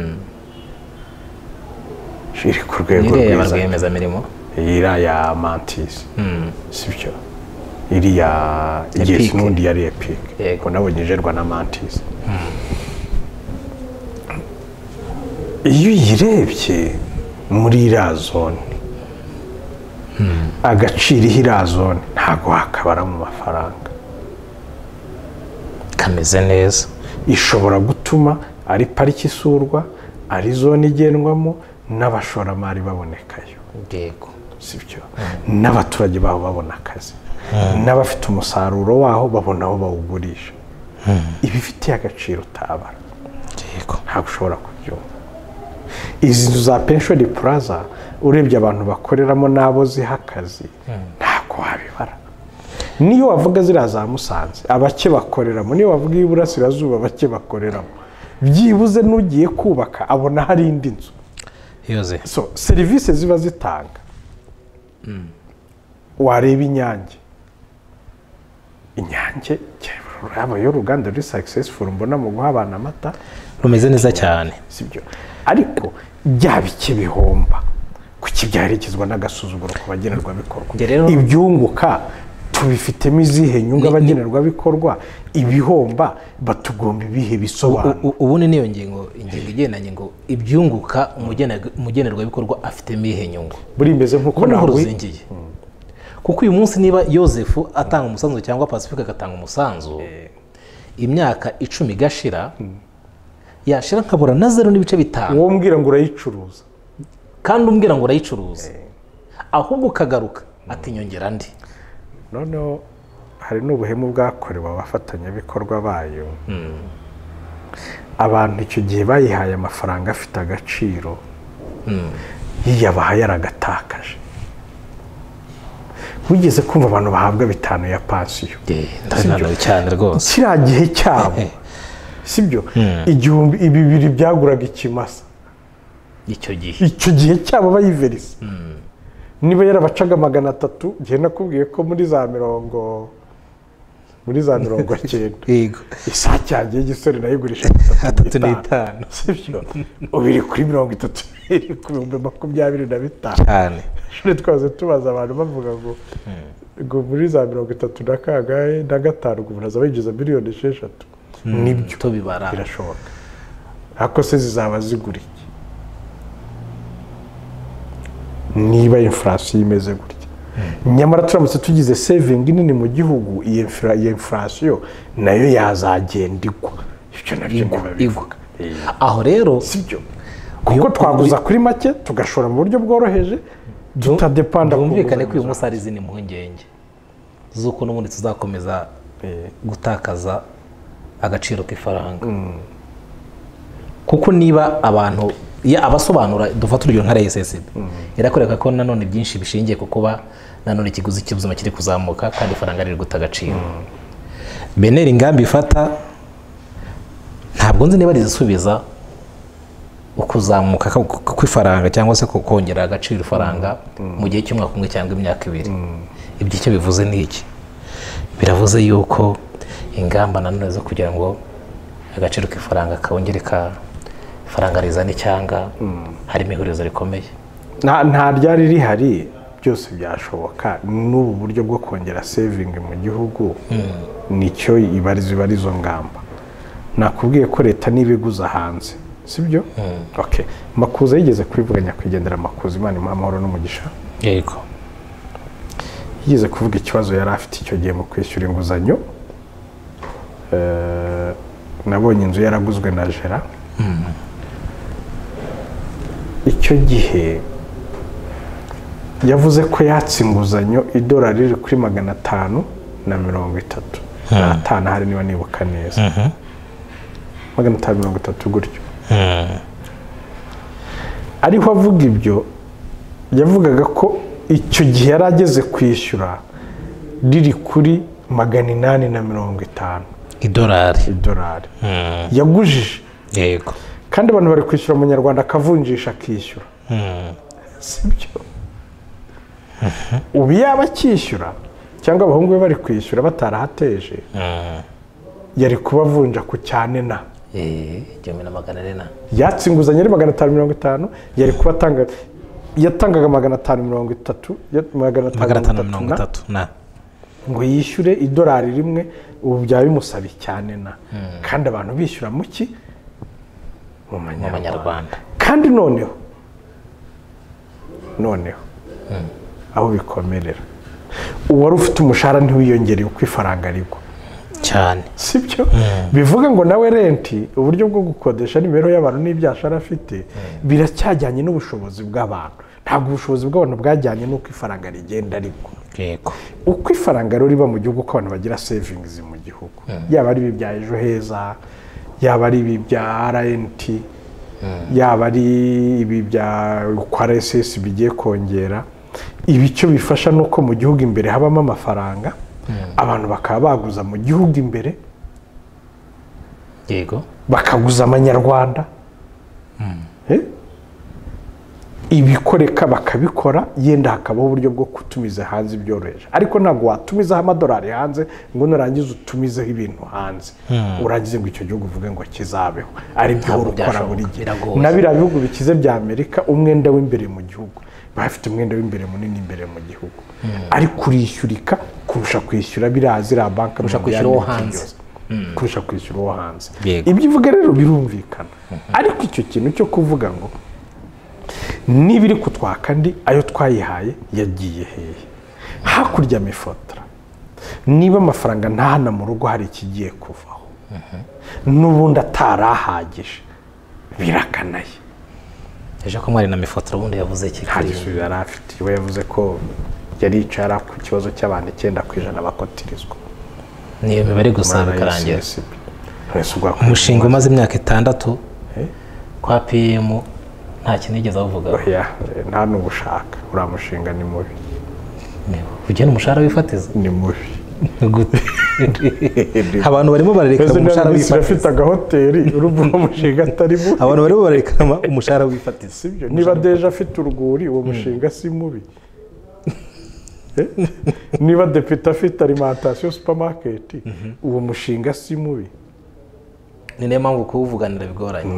iri ku rwego rw'rwiyemezamirimo, iriya ya Mantis, sibyo, iriya igesi n'undi yari Epic, ko nabonye ijerwa na Mantis. Iyo uyirebye muri iriya zone, agaciro iriya zone ntabwo wakabara mu mafaranga, kameze neza. Ishobora gutuma ari pariki isurwa, ari zone igendwamo, n'abashoramari babonekayo, yego, sibyo, n'abaturage baho babona akazi, n'abafite umusaruro waho babona aho bawugurisha. Ibifitiye agaciro utabara, ntabwo ushobora kubyumva. Izi nzu za Pension Plaza urebye abantu bakoreramo n'abo ziha akazi ntabwo wabibara. Niyo wavuga ziriya za Musanze abake bakoreramo, niyo wavuga y'Iburasirazuba abake bakoreramo, byibuze n'ugiye kubaka abona hari indi nzu. So serivisi ziba zitanga, wareba Inyange, yo uruganda ruri successful mbona mu guha abantu amata rumeze neza cyane, sibyo, ariko bya bike bihomba kuki byaherekezwa n'agasuzuguro ku bagenerwabikorwa. Ibyunguka tubifitemo izihe nyungu abagenerwabikorwa, ibihomba batugomba ibihe bisobanuro. Ubundi niyo ngingo igendanye ngo ibyunguka umugenerwabikorwa afitemo ihe nyungu, buri imeze nk'uko nawe ruzingiye. Kuko uyu munsi niba Yozefu atanga umusanzu cyangwa Pacifique agatanga umusanzu, imyaka 10 igashira, yashira nkabura na 0.5, uwo mbwira ngo urayicuruza, kandi umbwira ngo urayicuruza, ahubwo ukagaruka ati nyongera ndi. Noneho hari n'ubuhemu bwakorewe abafatanyabikorwa bayo. Abantu icyo gihe bayihaye amafaranga afite agaciro, yiyabahaye aragatakaje. Wigeze kumva abantu bahabwa 5 ya pansiyo? Ndabona cyane rwose. Kiriya gihe cyabo, sibyo, igihumbi 200 byaguraga ikimasa. Icyo gihe cyabo bayiverisa. Niba yarabacaga 300, gihe nakubwiye ko muri za muri za 90. yego isake yanjye y'igisore nayigurisha 35 sibyo ubu iri kuri 30 iri ku 25 cyane shuri twaze tubaza abantu bavuga ngo muri za 30 na gatanu ubu naza bayigiza miliyoni 6 nibyo tubibara birashoboka ariko se zizaba zigura iki niba inflation imeze gutya nyamara turamutse tugize saving nini mu gihugu iyi inflation nayo yazagenda igwa ibyo nabyo bivuga aho rero sibyo kuko twaguza kuri make tugashora mu buryo bworoheje tutadepanda ku byumvikane ko uyu munsi ari izindi mpungenge z'uko n'ubundi tuzakomeza gutakaza agaciro k'ifaranga kuko niba abantu abasobanura dufata urugero nka RSSB irakwereka ko nanone byinshi bishingiye ku kuba nanone ikiguzi cy'ubuzima kiri kuzamuka kandi ifaranga riri guta agaciro beneri ingamba ifata ntabwo nzi niba rizisubiza ukuzamuka kw'ifaranga cyangwa se kongera agaciro ifaranga mu gihe cy'umwaka umwe cyangwa imyaka 2 ibyo icyo bivuze ni iki biravuze yuko ingamba nanone zo kugira ngo agaciro k'ifaranga kawongereka ifaranga rizana icyanga harimo ihurizo rikomeye nta ryari rihari byose byashoboka n'ubu buryo bwo kongera saving mu gihugu nicyo ibarizo ngamba nakubwiye ko leta n'ibiguza hanze sibyo okay Makuza yigeze kwivuganya kwigendera Makuza Imana imuha amahoro n'umugisha yego yigeze kuvuga ikibazo yari afite icyo gihe mu kwishyura inguzanyo nabonye inzu yaraguzwe na Jera icyo gihe yavuze ko yatse inguzanyo idolari riri kuri 530 n'atanu hari niba nibuka neza 530 gutyo ariko avuga ibyo yavugaga ko icyo gihe yari ageze kwishyura riri kuri 850 idolari yagujije yego kandi abantu bari kwishyura mu Nyarwanda akavunjisha akishyura sibyo ubu yaba akishyura cyangwa abahungu be bari kwishyura batarahateje yari kubavunja ku cyane na igihumbi na magana ane yatse inguzanyo ari 550 yari kuba yatangaga 530 ngo yishyure idolari rimwe ubu byaba bimusabi cyane na kandi abantu bishyura mu ki mu Manyarwanda kandi noneho aho bikomerera uwari ufite umushahara ntiwiyongereye uko ifaranga rigwa cyane sibyo bivuga ngo nawe renti uburyo bwo gukodesha n'imibereho y'abantu n'ibyashara afite biracyajyanye n'ubushobozi bw'abantu ntabwo ubushobozi bw'abantu bwajyanye n'uko ifaranga rigenda rigwa yego uko ifaranga rero riba mu gihugu ko abantu bagira savings mu gihugu yaba ari ibi bya Ejo Heza yaba ari ibi bya RNT yaba ari ibi bya kwa RSS bigiye kongera ibico bifasha nuko mu gihugu imbere habamo amafaranga abantu bakaba baguza mu gihugu imbere yego bakaguza amanyarwanda ibikoreka bakabikora yenda hakabaho uburyo bwo kutumiza hanze byoroheje ariko ntabwo watumizaho amadolari hanze ngo nurangize utumizeho ibintu hanze urangize ngo icyo gihugu uvuge ngo kizabeho ari byo ukora buri gihe na biriya bihugu bikize bya Amerika umwenda w'imbere mu gihugu bafite umwenda w'imbere munini imbere mu gihugu ariko urishyurika kurusha kwishyura birazira banka kurusha kwishyura uwo hanze kurusha kwishyura uwo hanze ibyo ivuga rero birumvikana ariko icyo kintu cyo kuvuga ngo nibiri kutwaka ndi ayo twayihaye yagiye hehe hakurya mifotora niba amafaranga ntahana mu rugo hari ikigiye kuvaho n'ubundi atarahagije birakanaye ejo ko mwari na mifotora ubundi yavuze iki hari yari afite we yavuze ko yari yicara ku kibazo cy'abantu 9% bakotirizwa niyo mibare gusa bikarangira umushinga umaze imyaka 6 kwa PM nta kintu yigeze avuga nta n'ubushaka uramushinga ni mubi ugena umushahara wifatiza ni mubi abantu barimo barerekana umushahara wifatiza afite agahoteli urumva umushinga atari mubi abantu barimo barerekana umushahara wifatiza sibyo niba deje afite uruguri uwo mushinga si mubi niba depite afite alimentation supermarket uwo mushinga si mubi. ni niyo mpamvu kuwuvuganira bigoranye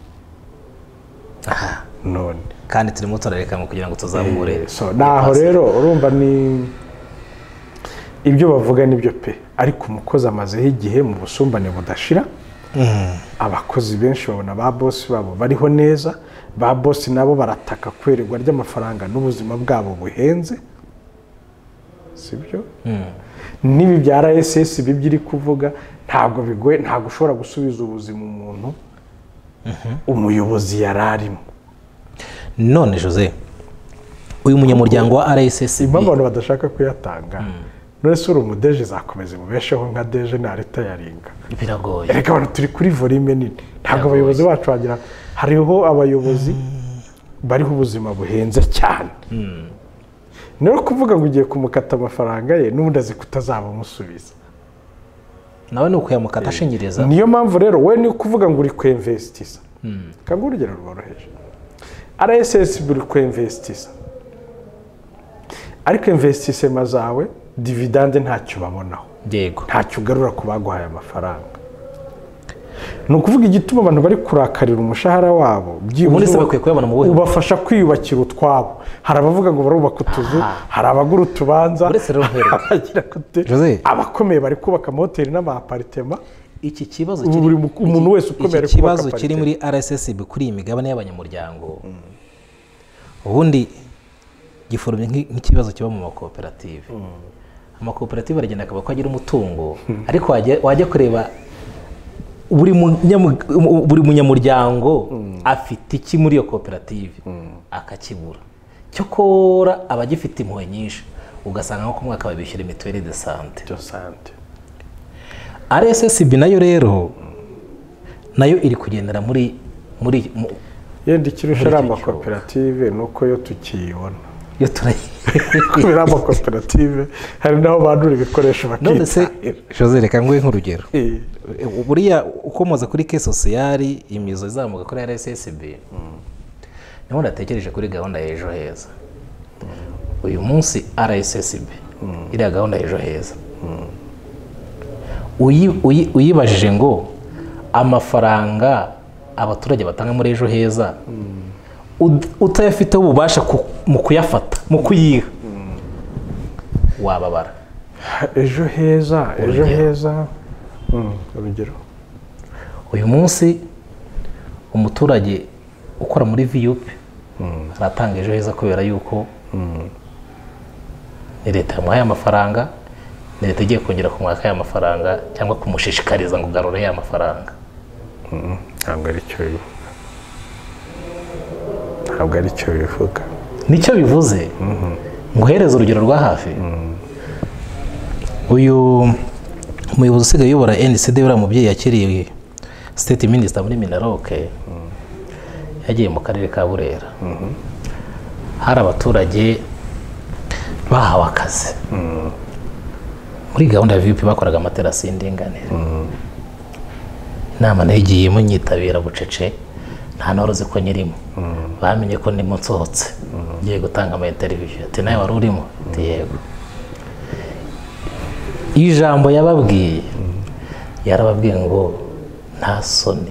none kandi turimo turarekamo kugira ngo tuzamure. naho rero urumva ni ibyo bavuga nibyo pe, ariko umukozi amazeho igihe mu busumbane budashira. Abakozi benshi babona ba boss babo bariho neza, ba boss nabo barataka kweregwa ry'amafaranga n'ubuzima bwabo buhenze, sibyo? Nibi bya RSS bibyiri kuvuga ntabwo bigoye, ntabwo ushobora gusubiza ubuzima umuntu umuyobozi yararimo. None Jose, uyu munyamuryango wa RSSB abantu badashaka kuyatanga, none sura umudeje zakomeza mubesheho nka deje na leta yaringa biragoye. Reka abantu turi kuri volume nini, ntabwo abayobozi bacu bagira, hariho abayobozi bariho ubuzima buhenze cyane. Nero kuvuga ngo ugiye kumukata amafaranga ye n'ubundi azi kutazaba musubiza, nawe ni ukuyamukata ashingiriza. Niyo mpamvu rero we ni kuvuga ngo uri kwinvestisa. Kangu urugero rworoheje, RSSB uri kwinvestisa, ariko investisema zawe dividende ntacyo babonaho, yego ntacyo ugarura ku baguhaye amafaranga. Ni ukuvuga igituma abantu bari kurakarira umushahara wabo byibuze bakwiye kuyabona mu buhe ubafasha kwiyubakira utwabo. Hari abavuga ngo barubaka utuzu, hari abagura utubanza, abakomeye bari kubaka amahoteli n'amaparitema. Iki kibazo umuntu wese ukomeye ari kubaka ikibazo kiri muri RSSB kuri imigabane y'abanyamuryango ubundi giforumye nk'ikibazo kiba mu makoperative. Amakoperative aragenda akaba ko agira umutungo, ariko wajya kureba buri munyamuryango afite iki muri iyo koperative akakibura. Cyokora abagifite impuhwe nyinshi ugasanga nko ku mwaka babishyura mituelle de santé. RSSB nayo rero nayo iri kugendera muri yenda ikirusha ari amakoperative nuko yo tukiyibona. Yo kubera amakoperative hari naho bandura ibikoresho bakita. None se Jose reka nguhe nk'urugero. Buriya ukomoza kuri ke sociale imizo izamuka kuri RSSB. Niho natekereje kuri gahunda ya ejo heza. Uyu munsi RSSB iriya gahunda ya ejo heza. Uyibajije ngo amafaranga abaturage batanga muri ejo heza utayafite ububasha mu kuyafata mu kuyiha wababara. Ejo heza urugero uyu munsi umuturage ukora muri VUP aratanga ejo heza kubera yuko leta yamuhaye amafaranga, leta igiye kongera kumwaka ya mafaranga cyangwa kumushishikariza ngo garure ya mafaranga. Ntabwo ari cyo bivuga. Nicyo bivuze ngo uhereze urugero rwa hafi. Uyu umuyobozi usigaye uyobora NCD uriya mubyeyi yakiriye state minister muri Minaroke yagiye mu karere ka Burera. Hari abaturage bahawe akazi muri gahunda ya VUP bakoraga amaterasi y'indinganire. Inama nayigiyemo nyitabira bucece nta noroze ko nyirimo. Bamenye ko ndimo nsohotse ngiye gutanga ama interview. Ati nawe wari urimo? Ati yego. Ijambo yababwiye yarababwiye ngo nta soni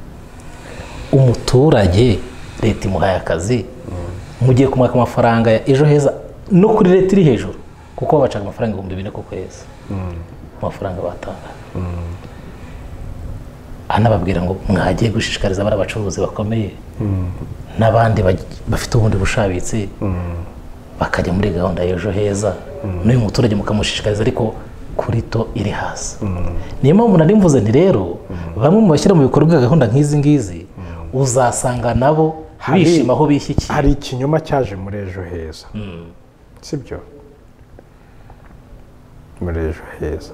umuturage leta imuhaye akazi mugiye kumwaka amafaranga ya ejo heza no kuri leta iri hejuru kuko babacaga amafaranga 2,000 ku kwezi. Amafaranga batanga anababwira ngo mwagiye gushishikariza abari abacuruzi bakomeye n'abandi bafite ubundi bushabitsi bakajya muri gahunda y'ejo heza n'uyu muturage mukamushishikariza ariko kuri to iri hasi. Niyo mpamvu nari mvuze nti rero bamwe mu bashyira mu bikorwa gahunda nk'izi ngizi uzasanga nabo bishima aho bishyikiye. Hari ikinyoma cyaje muri ejo heza, sibyo? Muri ejo heza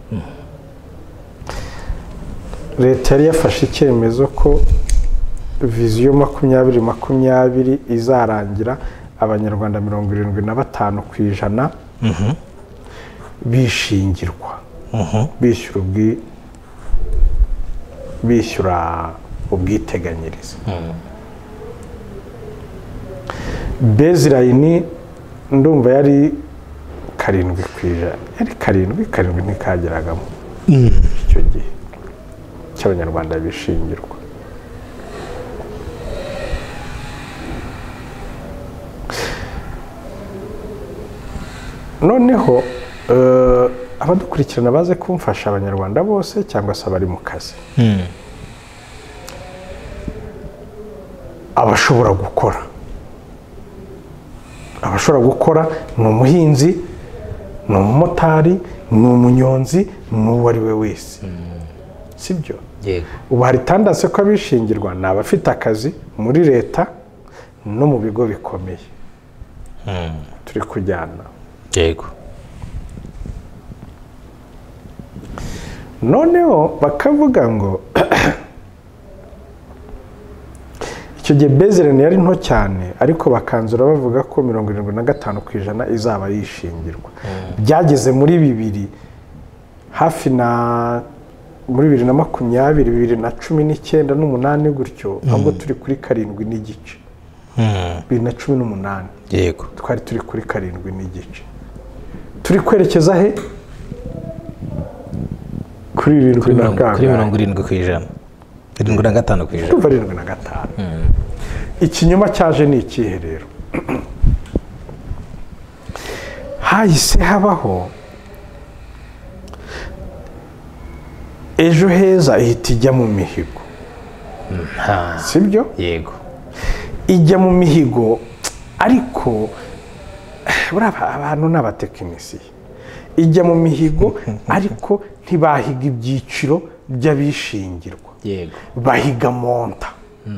leta yari yafashe icyemezo ko viziyo 2020 izarangira abanyarwanda 75% bishingirwa bishyura ubwiteganyirize. Baseline ndumva yari karindwi ku ijana yari karindwi ntikageragamo icyo gihe cy'abanyarwanda bishingirwa. noneho abadukurikirana baze kumfasha, abanyarwanda bose cyangwa se abari mu kazi, abashobora gukora ni umuhinzi, ni umumotari, ni umunyonzi, n'uwo ari we wese, sibyo? ubu hari tandase ko abishingirwa ni abafite akazi muri leta no mu bigo bikomeye turi kujyana. noneho bakavuga ngo icyo gihe bezerene yari nto cyane, ariko bakanzura bavuga ko 75% izaba yishingirwa. byageze muri 2000 hafi na muri 2020 2019 n'umunani gutyo, ahubwo turi kuri 7.5. 2018 twari turi kuri 7.5. turi kwerekeza he? kuri 70%, 75%. tuva 75. ikinyoma cyaje ni ikihe rero? hahise habaho ejo heza ihita ijya mu mihigo, sibyo? ijya mu mihigo, ariko abantu ni abatekinisiye. ijya mu mihigo ariko ntibahiga ibyiciro by'abishingirwa, bahiga monta.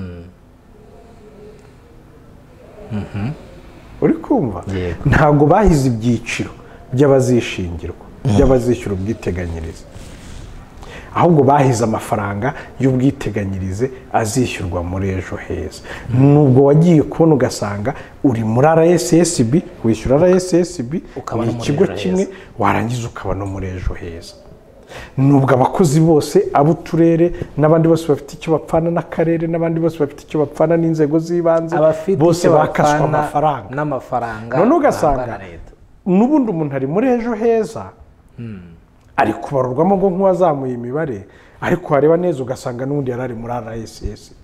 uri kumva? ntabwo bahize ibyiciro by'abazishingirwa, by'abazishyura ubwiteganyirize, ahubwo bahize amafaranga y'ubwiteganyirize azishyurwa muri ejo heza. nubwo wagiye kubona ugasanga uri muri RSSB, wishyura RSSB ni ikigo kimwe, warangiza ukaba no muri ejo heza. nubwo abakozi bose, ab'uturere n'abandi bose bafite icyo bapfana n'akarere, n'abandi bose bafite icyo bapfana n'inzego z'ibanze, bose bakaswa amafaranga n'amafaranga. none ugasanga n'ubundi umuntu ari muri ejo heza ari kubarurwamo ngo nk'uwazamuye imibare, ariko wareba neza ugasanga n'undi yari ari muri RSSB.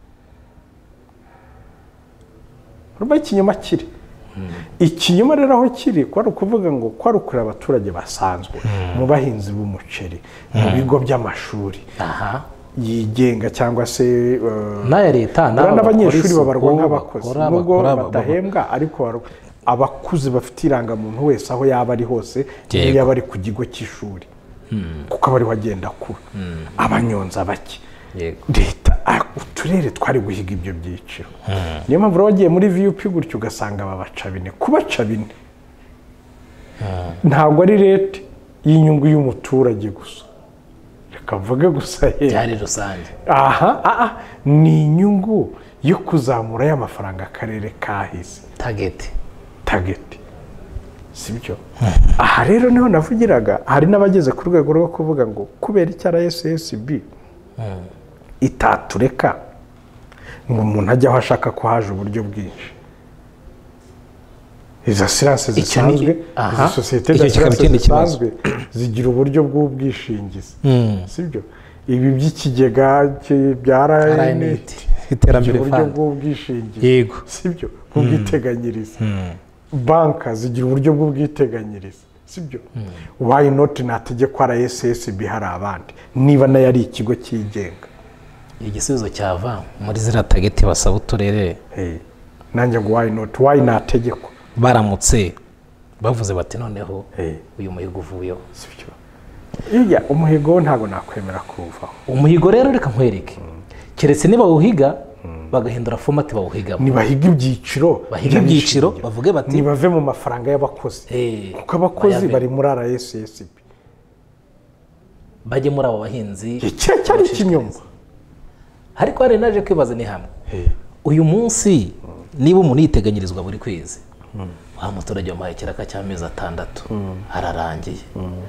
urumva ikinyoma kiri. ikinyoma rero aho kiri kwari ukuvuga ngo kwari ukureba abaturage basanzwe, mu bahinzi b'umuceri, mu bigo by'amashuri yigenga cyangwa se n'aya leta, n'abanyeshuri babarwa nk'abakozi nubwo badahembwa, ariko abakuze bafite irangamuntu wese aho yaba ari hose, niyo yaba ari ku kigo cy'ishuri, kuko aba ariho agenda akura. abanyonza bake, leta uturere twari guhiga ibyo byiciro. niyo mpamvu wagiye muri VUP gutyo ugasanga babaca bine. kubaca bine ntabwo ari leta y'inyungu y'umuturage gusa, reka mvuge gusa byari rusange. ni inyungu yo kuzamura y'amafaranga akarere kahise, target, sibyo? aha rero niho navugiraga, hari n'abageze ku rwego rwo kuvuga ngo kubera icyo RSSB itatureka ngo umuntu ajya aho ashaka ko haje uburyo bwinshi. izo assurance zisanzwe, izo sosiyete zisanzwe zigira uburyo bw'ubwishingizi, sibyo? ibi by'ikigega bya RNT iterambere uburyo bw'ubwishingizi, sibyo? bw'ubwiteganyirize. banka zigira uburyo bw'ubwiteganyirize, sibyo? why not nategekwa RSSB hari abandi, niba nayo ari ikigo cyigenga? igisubizo cyava muri zira tageti basaba uturere. nanjye ngo why nategekwa? baramutse bavuze bati noneho uyu muhigo uvuyeho, sibyo? umuhigo ntabwo nakwemera kuvaho. umuhigo rero reka nkwereke, keretse niba uhiga bagahindura format bawuhigamo, nibahiga ibyiciro, bavuge bati nibave mu mafaranga y'abakozi, kuko abakozi bari muri RSSB, bajye muri abo bahinzi. cyari ikinyoma. ariko hari naje kwibaza ni hamwe, uyu munsi niba umuntu yiteganyirizwa buri kwezi, wa muturage wamuhaye ikiraka cy'amezi 6 ararangiye,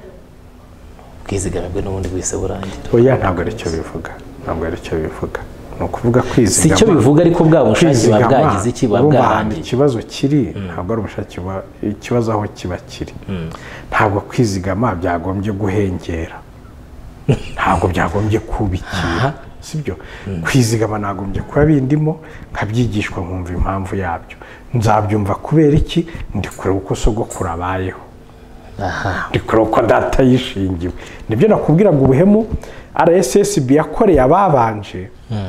ubwizigame bwe n'ubundi bwise burangira. ntabwo ari cyo bivuga, ni ukuvuga si kwizigama icyo bivuga ariko bwa bushake buba bwagize iki buba urumva ahantu bwarangiye. ikibazo kiri ntabwo ari ubushake ikibazo aho kiba kiri ntabwo kwizigama byagombye guhengera ntabwo byagombye kubikira sibyo kwizigama nagombye kuba bindimo nkabyigishwa nkumva impamvu yabyo nzabyumva kubera iki ndi kureba uko sogokuru abayeho ndi kureba uko data yishingiwe nibyo nakubwira ngo ubuhemu RSSB yakoreye ababanje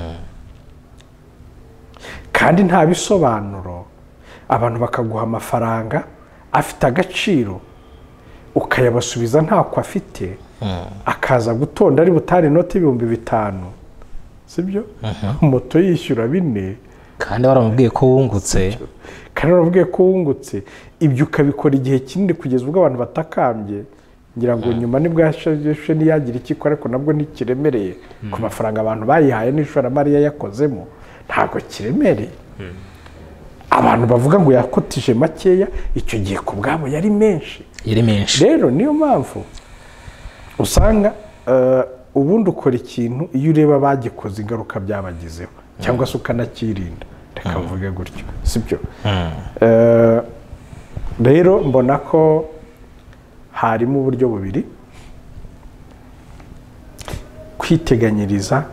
kandi nta bisobanuro abantu bakaguha amafaranga afite agaciro ukayabasubiza ntako afite akaza gutonda ari butari inoti 5,000 sibyo moto yishyura 4 kandi waramubwiye ko wungutse ibyo ukabikora igihe kinini kugeza ubwo abantu batakambye ngira ngo nyuma nibwo yashaje niyagira ikikora ariko nabwo ntikiremereye ku mafaranga abantu bayihaye n'ishoramari yakozemo ntabwo kiremereye abantu bavuga ngo yakotije makeya icyo gihe ku bwabo yari menshi rero niyo mpamvu usanga ubundi ukora ikintu iyo ureba bagikoze ingaruka byabagizeho cyangwa se ukanakirinda reka mvuge gutyo sibyo rero mbona ko harimo uburyo bubiri kwiteganyiriza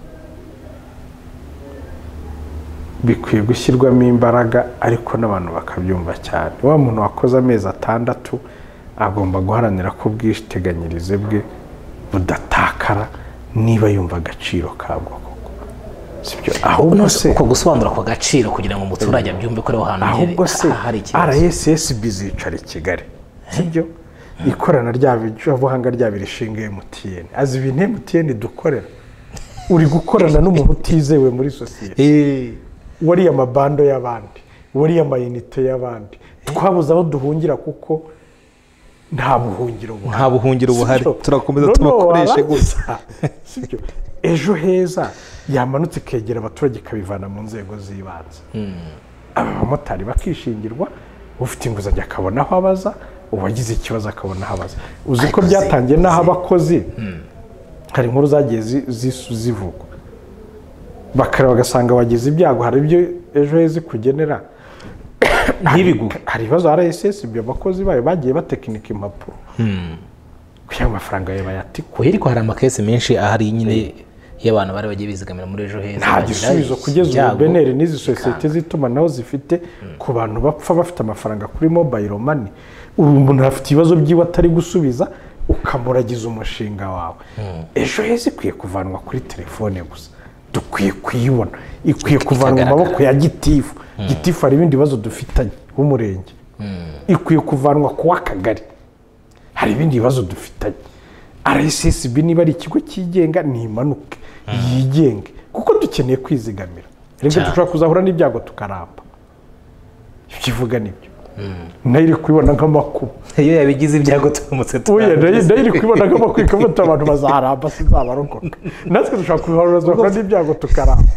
bikwiye gushyirwamo imbaraga ariko n'abantu bakabyumva cyane wa muntu wakoze amezi 6 agomba guharanira ko ubwiteganyirize bwe budatakara niba yumva agaciro kabwo koko sibyo ahubwo se uko gusobanura ko agaciro kugira ngo umuturage abyumve ko hantu ahubwo se RSSB zicara i Kigali sibyo ikorana ry'abuhanga ry'abirishinga MTN azi ibintu MTN dukorera uri gukorana n'umuntu utizewe muri sosiyete wari amabando y'abandi wari amayinite y'abandi twabuze aho duhungira kuko nta buhungiro buhari turakomeza tubakoreshe gusa sibyo ejo heza yamanutse kegera abaturage kabivana mu nzego z'ibanze abamotari bakishingirwa ufite inguzanyo akabona aho abaza uwagize ikibazo akabona aho abaza uzi ko byatangiye n'aho abakozi hari inkuru zagiye zivugwa bakareba bagasanga wagize ibyago hari ibyo ejo heza kugenera ntibiguhe hari ibibazo RSSB abakozi bayo bagiye batekinika impapuro kugira amafaranga yawe bayatikwe ariko hari amakesi menshi ahari nyine y'abantu bari bagiye bizigamira muri ejo heza nta gisubizo kugeza ubu beneri n'izi sosiyete z'itumanaho zifite ku bantu bapfa bafite amafaranga kuri mobile money umuntu afite ibibazo byiwe atari gusubiza ukamuragiza umushinga wawe ejo heza ikwiye kuvanwa kuri telefone gusa dukwiye kuyibona ikwiye kuvanwa mu maboko ya gitifu gitifu hari ibindi bibazo dufitanye w'umurenge ikwiye kuvanwa ku w'akagari hari ibindi bibazo dufitanye RSSB niba ari ikigo cyigenga nimanuke yigenge kuko dukeneye kwizigamira rero dushobora kuzahura n'ibyago tukaramba ibyo ivuga nibyo nayo iri kubibona nk'amakuba iyo yabigize ibyago turamutse nayo iri kubibona nk'amakuba ikavuga abantu bazaharamba sinzabarokoka natwe dushobora kuzahura n'ibyago tukaramba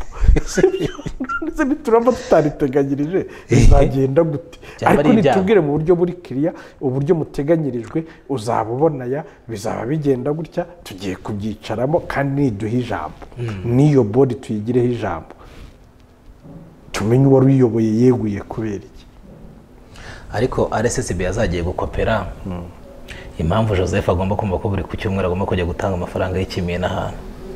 ndetse nituramba tutariteganyirije bizagenda gute ariko nitubwire mu buryo buri kiriya uburyo muteganyirijwe uzabubonaya bizaba bigenda gutya tugiye kubyicaramo kandi niduha ijambo n'iyo bodi tuyigireho ijambo tumenye uwari uyiyoboye yeguye kubera iki ariko RSSB yazagiye gukopera impamvu Joseph agomba kumva ko buri ku cyumweru agomba kujya gutanga amafaranga y'ikimiye n'ahantu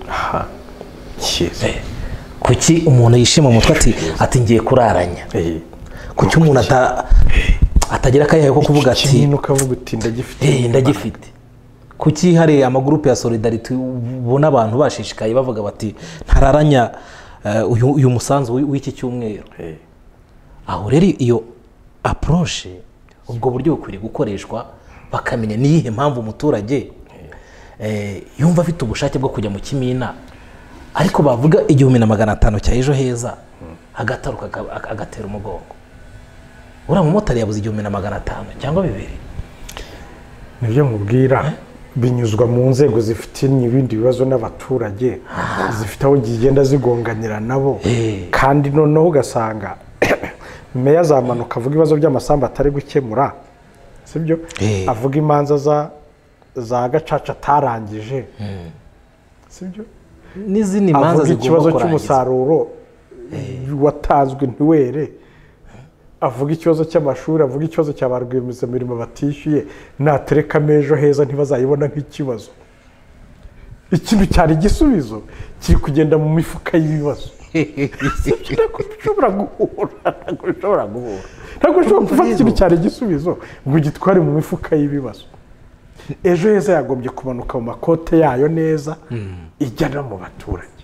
kuki umuntu yishima mu mutwe ati ngiye kuraranya kuki umuntu atagira akayahe ko kuvuga ati ukavuga uti ndagifite kuki hari amagurupe ya solidarity ubona abantu bashishikaye bavuga bati ntararanya uyu musanzu w'iki cyumweru aho rero iyo approche ubwo buryo bukwiriye gukoreshwa bakamenya niyihe mpamvu umuturage yumva afite ubushake bwo kujya mu kimina ariko bavuga 1,500 cya ejo heza agataruka agatera umugongo uriya mumotari yabuze 1,500 cyangwa 2 nibyo mubwira binyuzwa mu nzego zifite ibindi bibazo n'abaturage zifite aho zigenda zigonganira nabo kandi noneho ugasanga meya zamanuka avuga ibibazo by'amasambu atari gukemura sibyo avuga imanza za gacaca atarangije sibyo n'izindi manza avuga zigomba ikibazo kurangiza. cy'umusaruro watanzwe ntiwere, avuga ikibazo cy'amashuri, avuga ikibazo cya ba rwiyemezamirimo batishyuye, natereka ejo heza ntibazayibona nk'ikibazo. Ikintu cyari igisubizo kiri kugenda mu mifuka y'ibibazo. Ntabwo ushobora guhura, ntabwo ushobora gufata ikintu cyari igisubizo ngo ugitware mu mifuka y'ibibazo. Ejo heza yagombye kumanuka mu makote yayo neza, ijyana mu baturage.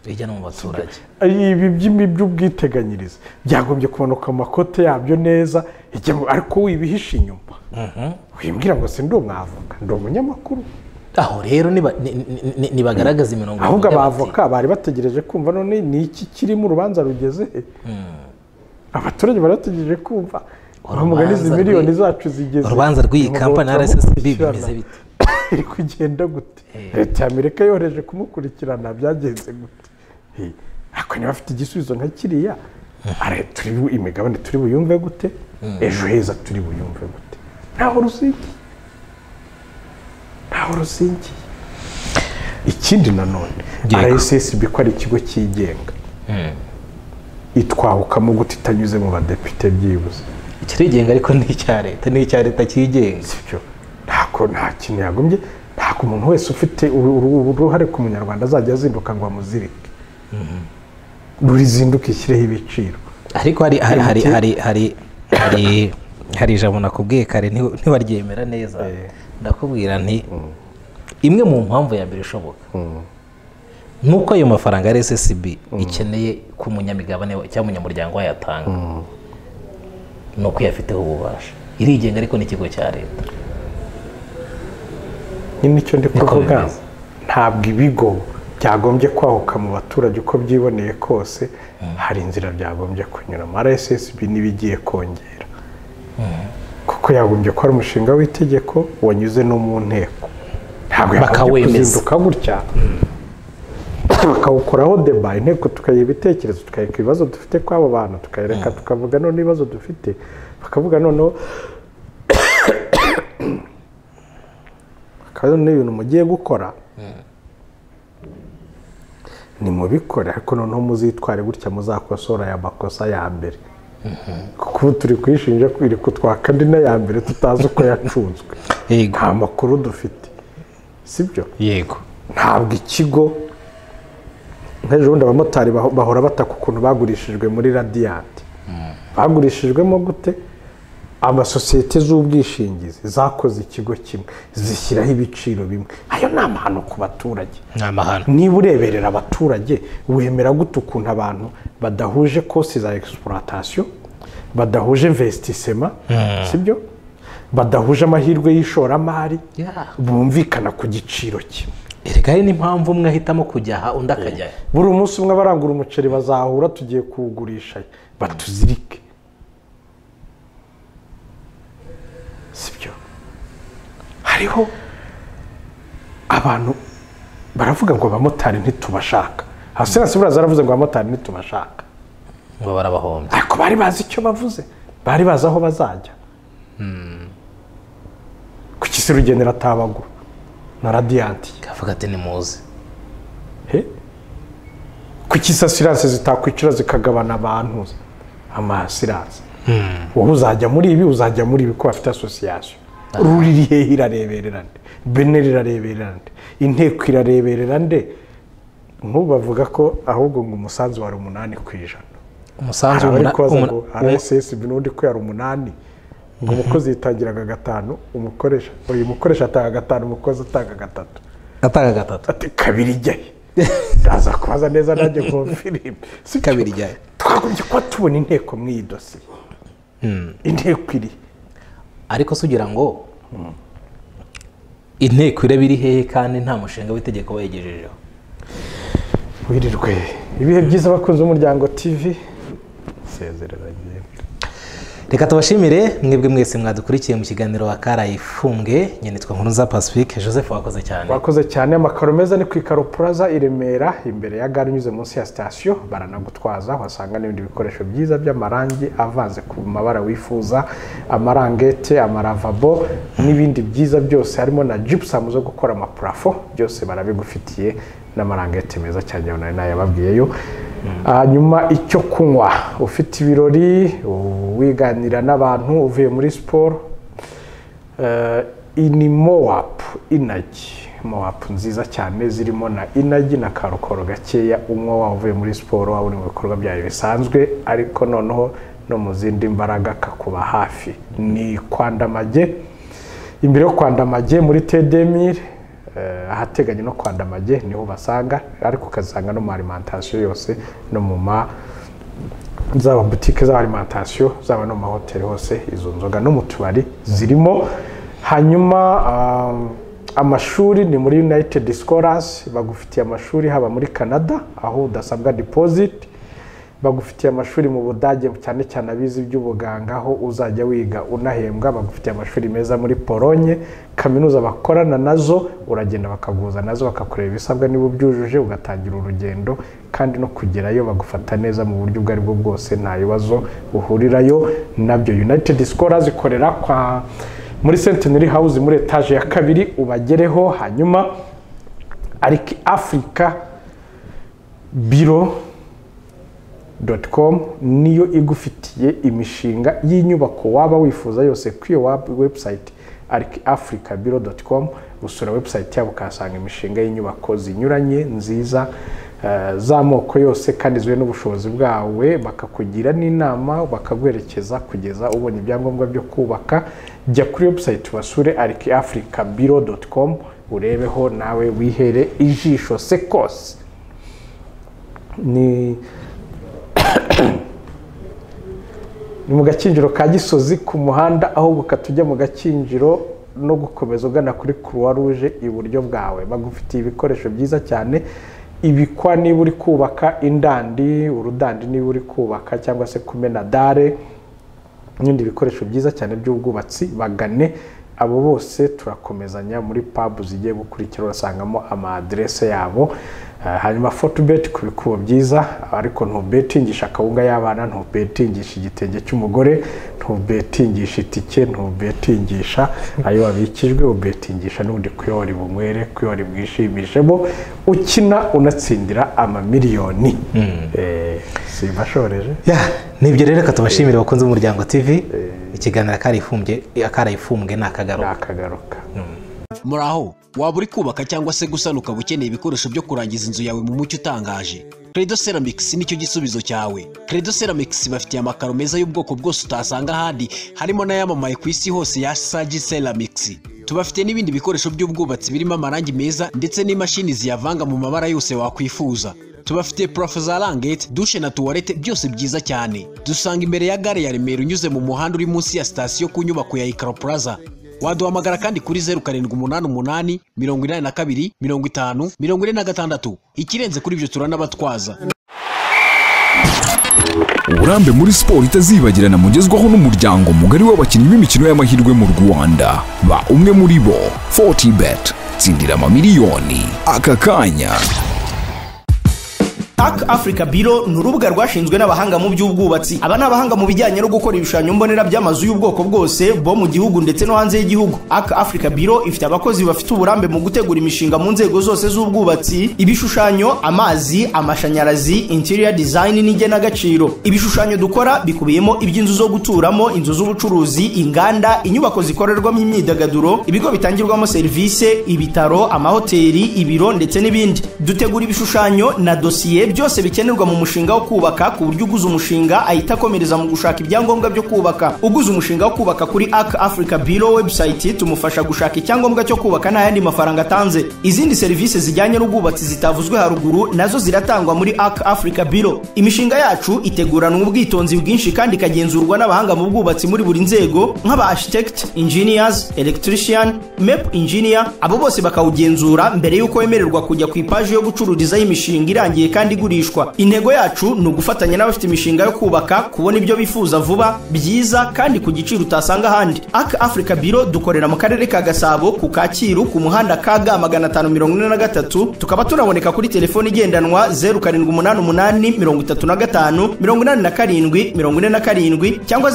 Ibi by'ubwiteganyirize byagombye kumanuka mu makote yabyo neza, ariko wibihisha inyuma. Wimbwira ngo si ndi umwavoka, ndi umunyamakuru. Aho rero nibagaragaza imirongo. Ahubwo abavoka bari bategereje kumva none ni iki kiri mu rubanza rugeze he. Abaturage bari bategereje kumva umugani izi miliyoni zacu zigeze. Urubanza rw'iyi kampani RSSB bimeze bite? Iri kugenda gute? Leta y'Amerika yohereje kumukurikirana, byagenze gute? Ariko niba afite igisubizo nka kiriya, turi imigabane turi buyumve gute? Ejo heza turi buyumve gute? Ntaho ruzingiye. Ikindi nanone RSSB ko ari ikigo cyigenga, itwahukamo gute itanyuze mu badepite byibuze? Ikirigenga ariko ni icya leta, ni icya leta cyigenga. Sibyo, nta kintu yagombye, ntabwo umuntu wese ufite uruhare ku munyarwanda azajya azinduka ngo amuzirike. Rurizinduka ishyireho ibiciro. Ariko hari ijambo nakubwiye kare ntibaryemera neza. Ndakubwira nti imwe mu mpamvu ya mbere ishoboka nuko ayo mafaranga RSSB ikeneye ku munyamigabane cyangwa umunyamuryango wayatanga, nuko yafiteho ububasha. Irigenga ariko n'ikigo cya leta. Nicyo ndi kuvuga, ntabwo ibigo byagombye kwahuka mu baturage uko byiboneye kose. Hari inzira byagombye kunyuramo. RSSB n'ibigiye kongera, kuko yagombye ko ari umushinga w'itegeko wanyuze no mu nteko, ntabwo yagombye kuzinduka gutya bakawukoraho deba, inteko tukayiha ibitekerezo, tukayeka ibibazo dufite kw'abo bantu, tukayereka tukavuga none ibibazo dufite, bakavuga noneho n'ibintu mugiye gukora ni mubikore, ariko noneho muzitware gutya, muzakosora aya makosa ya mbere. Kuko ubu turi kuyishinja ko iri kutwaka andi n'aya mbere tutazi uko yacunzwe. Nta makuru dufite, sibyo? Yego. Ntabwo ikigo nk'ejo bundi abamotari bahora bataka ukuntu bagurishijwe muri Radiant. Bagurishijwemo gute? Amasosiyete z'ubwishingizi zakoze ikigo kimwe, zishyiraho ibiciro bimwe. Ayo ni amahano ku baturage. Niba ureberera abaturage, wemera gute ukuntu abantu badahuje kosi za exploitation, badahuje investissement, sibyo? Badahuje amahirwe y'ishoramari, bumvikana ku giciro kimwe. Erega hari n'impamvu umwe ahitamo kujya aha undi akajya. Buri umunsi umwe abarangura umuceri bazahura, tugiye kuwugurisha, batuzirike. Sibyo, hariho abantu baravuga ngo abamotari ntitubashaka. Hasi zaravuze ngo abamotari ntitubashaka, ngo barabahombye. Ariko bari bazi icyo bavuze, bari bazi aho bazajya. Kuki se Rugenera atabagura na Radiant kavuga ati nimuze? Kuki se assurance zitakwicira zikagabana abantu amasirance? Wowe uzajya muri ibi, uzajya muri ibi ko bafite association. Ruriri hehe irareberera nde? Beneri irareberera nde? Inteko irareberera nde? Bavuga ko ahubwo ngo umusanzu wari 8%. Umusanzu RSSB n'undi ko yari 8%. Ngo umukozi yitangiraga 5, umukoresha atanga 5, umukozi atanga 3. Ati kabiri jyaye. Ndaza kubaza neza nanjye ngo Philip. Si kabiri jyaye. Twagombye ko tubona inteko mw'iyi dosiye. Inteko iri. Ariko sugira ngo inteko irabiri hehe kandi nta mushinga w'itegeko bayigejejeho? Wirirwe ibihe byiza bakunze umuryango TV. Sezerera reka tubashimire mwebwe mwese mwadukurikiye mu kiganiro Akarayifumbwe. Nyine nitwa Nkurunziza Pacifique. Joseph wakoze cyane. Wakoze cyane. Amakaro meza ni ku Ikaro Plaza i Remera imbere ya gare unyuze munsi ya station, baranagutwaza wasanga n'ibindi bikoresho byiza by'amarangi avanze ku mabara wifuza, amarangete, amaravabo n'ibindi byiza byose, harimo na gypsum zo gukora amaplafo, byose barabigufitiye n'amarangete meza cyane nayo yababwiyeyo. Nyuma icyo kunywa, ufite ibirori, wiganira n'abantu, uvuye muri siporo, ini Moap Energy, Moap nziza cyane zirimo na Energy na karokoro gakeya, unywa wavuye muri siporo, waba uri mu bikorwa byawe bisanzwe, ariko noneho no mu zindi mbaraga kakuba hafi. Ni Kwandamage, imbere yo Kwandamage muri T2000, ahateganye no Kwandamage niho basanga, ariko ukazanga no mu alimentation yose, no mu zaba boutique za alimentation, zaba no mu mahoteli hose izo nzoga no mu tubari zirimo. Hanyuma amashuri ni muri United Scholars, bagufitiye amashuri haba muri Canada aho udasabwa deposit, bagufitiye amashuri mu Budage cyane cyane abizi by'ubuganga aho uzajya wiga unahembwa, bagufitiye amashuri meza muri Pologne, kaminuza bakorana nazo, uragenda bakaguza nazo bakakureba ibisabwa niba ubyujuje ugatangira urugendo, kandi no kugerayo bagufata neza mu buryo bwari bwo bwose, nta bibazo uhurirayo nabyo. United Scholars ikorera muri Centenary House muri etage ya 2 ubagereho. Hanyuma Arc Africa Bureau.com niyo igufitiye imishinga y'inyubako waba wifuza yose kuri iyo website arcafricabureau.com. Usura website yabo ukasanga imishinga y'inyubako zinyuranye nziza z'amoko yose, kandi zwe n'ubushobozi bwawe, bakakugira n'inama bakaguherekeza kugeza ubonye ibyangombwa byo kubaka. Jya kuri website basure arcafricabureau.com urebeho nawe wihere ijisho sekose. Ni mu Gakinjiro ka Gisozi ku muhanda aho bukatujya mu Gakinjiro no gukomeza ugana kuri Croix Rouge iburyo bwawe. Bagufitiye ibikoresho byiza cyane, ibikwa niba uri kubaka indandi, urudandi niba uri kubaka cyangwa se kumena dare, n'ibindi bikoresho byiza cyane by'ubwubatsi. Bagane abo bose, turakomezanya muri pub zigiye gukurikira, urasangamo ama adresse yabo. Hanyuma Fortbet ku bikubo byiza, ariko ntubetingisha akawunga y'abana, ntubetingisha igitenge cy'umugore, ntubetingisha itike, ntubetingisha ayo wabikijwe, ubetingisha n'undi kuyori bunywere, kuyori bwishimishemo, ukina unatsindira amamiliyoni. Simbashoreje. Nibyo rero katubashimire bakunze umuryango TV. Ikiganiro Akarayifumbwe nakagaruka. Muraho, waba uri kubaka cyangwa se gusanuka bukeneye ibikoresho byo kurangiza inzu yawe mu mucyo utangaje. Credo Ceramics nicyo gisubizo cyawe. Credo Ceramics bafitiye amakaro meza y'ubwoko bwose utasanga ahandi, harimo n'ayamamaye ku isi hose ya Sagi Ceramics. Tubafite n'ibindi bikoresho by'ubwubatsi birimo amarangi meza ndetse n'imashini ziyavanga mu mabara yose wakwifuza. Tubafite plafo za rangete, douche na toilette, byose byiza cyane. Dusanga imbere ya gare ya Remera unyuze mu muhanda uri munsi ya station ku nyubako ya Ikaro Plaza. Waduhamagara kandi kuri 0788 82 50 46. Ikirenze kuri ibyo turanabatwaza. Uburambe muri siporo itazibagirana mugezwaho n'umuryango mugari w'abakinnyi b'imikino y'amahirwe mu Rwanda. Ba umwe muri bo, Fortibet, tsindira amamiliyoni aka kanya. Africa Bureau ni urubuga rwashinzwe n'abahanga mu by'ubwubatsi. Aba ni abahanga mu bijyanye no gukora ibishushanyo mbonera by'amazu y'ubwoko bwose bo mu gihugu ndetse no hanze y'igihugu. Africa Bureau ifite abakozi bafite uburambe mu gutegura imishinga mu nzego zose z'ubwubatsi, ibishushanyo, amazi, amashanyarazi, interior design n'igenagaciro. Ibishushanyo dukora bikubiyemo iby'inzu zo guturamo, inzu z'ubucuruzi, inganda, inyubako zikorerwamo imyidagaduro, ibigo bitangirwamo serivisi, ibitaro, amahoteli, ibiro ndetse n'ibindi. Dutegura ibishushanyo na dosiye byose bikenerwa mu mushinga wo kubaka, ku buryo uguze umushinga ahita akomereza mu gushaka ibyangombwa byo kubaka. Uguze umushinga wo kubaka kuri Africa Bureau website tumufasha gushaka icyangombwa cyo kubaka nta yandi mafaranga atanze. Izindi serivisi zijyanye n'ubwubatsi zitavuzwe haruguru nazo ziratangwa muri Africa Bureau. Imishinga yacu iteguranwa ubwitonzi bwinshi kandi ikagenzurwa n'abahanga mu bwubatsi muri buri nzego, nk'aba architect, engineers, electrician, MEP engineer. Abo bose bakawugenzura mbere yuko wemererwa kujya ku ipaji yo gucururizaho imishinga irangiye kandi n'igurishwa. Intego yacu ni ugufatanya n'abafite imishinga yo kubaka kubona ibyo bifuza vuba, byiza kandi ku giciro utasanga ahandi. Ak Africa Bureau dukorera mu karere ka Gasabo ku Kacyiru ku muhanda KG 543, tukaba tunaboneka kuri telefoni igendanwa 0788358747 cyangwa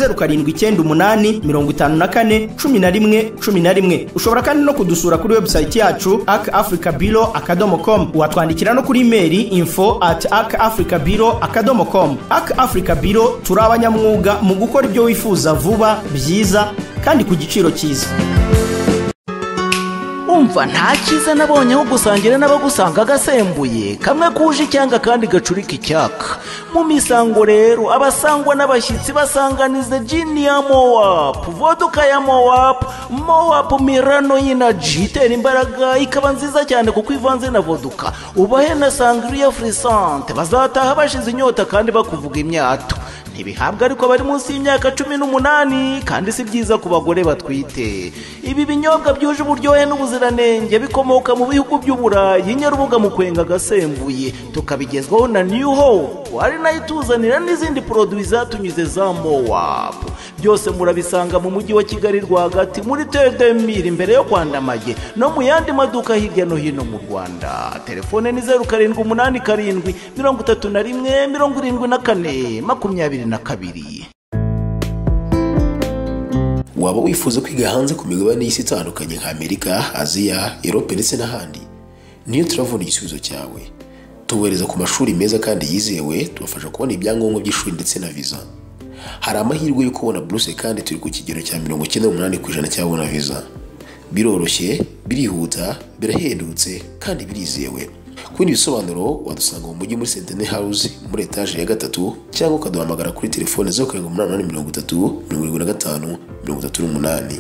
0798541111. Ushobora kandi no kudusura kuri website yacu akafricabureau.com. Watwandikira no kuri email info@akafricabureau.com. Ak Africa Bureau turi abanyamwuga mu gukora ibyo wifuza vuba, byiza kandi ku giciro cyiza. umva nta cyiza nabonye aho gusangira n'abagusanga agasembuye, kamwe kuje icyanga kandi gacurika icyaka. Mu misango rero abasangwa n'abashyitsi basanganiza gin ya Mowapu, vodka ya Mowapu Mirano y'inaji itera imbaraga, ikaba nziza cyane kuko ivanze na vodka. Ubahe na sangria frisante, bazataha bashize inyota kandi bakuvuga imyato. Ntibihabwa ariko bari munsi y'imyaka 18 kandi si byiza ku bagore batwite. Ibi binyobwa byuje uburyohe n'ubuziranenge bikomoka mu bihugu by'Uburayi, Nyarubuga mu kwenga agasembuye, tukabigezwaho na New Hope, ari nayo ituzanira n'izindi produits zatunyuze za Mowapu. Byose murabisanga mu mujyi wa Kigali rwagati muri Tedemir imbere yo Kwandamage no mu yandi maduka hirya no hino mu Rwanda. Telefone ni 0787317422. Waba wifuza kwiga hanze ku migabane y'isi itandukanye nka Amerika, Aziya, Europe ndetse n'ahandi? Niyo turavuna igisubizo cyawe. Tubohereza ku mashuri meza kandi yizewe, tubafasha kubona ibyangombwa by'ishuri ndetse na visa. Hari amahirwe yo kubona buruse kandi turi ku kigero cya 98% cyabona visa. Biroroshye, birihuta, birahendutse kandi birizewe. Ku bindi bisobanuro wadusanga mu mujyi muri Centenary House muri etage ya 3 cyangwa ukaduhamagara kuri telefone 0783353538.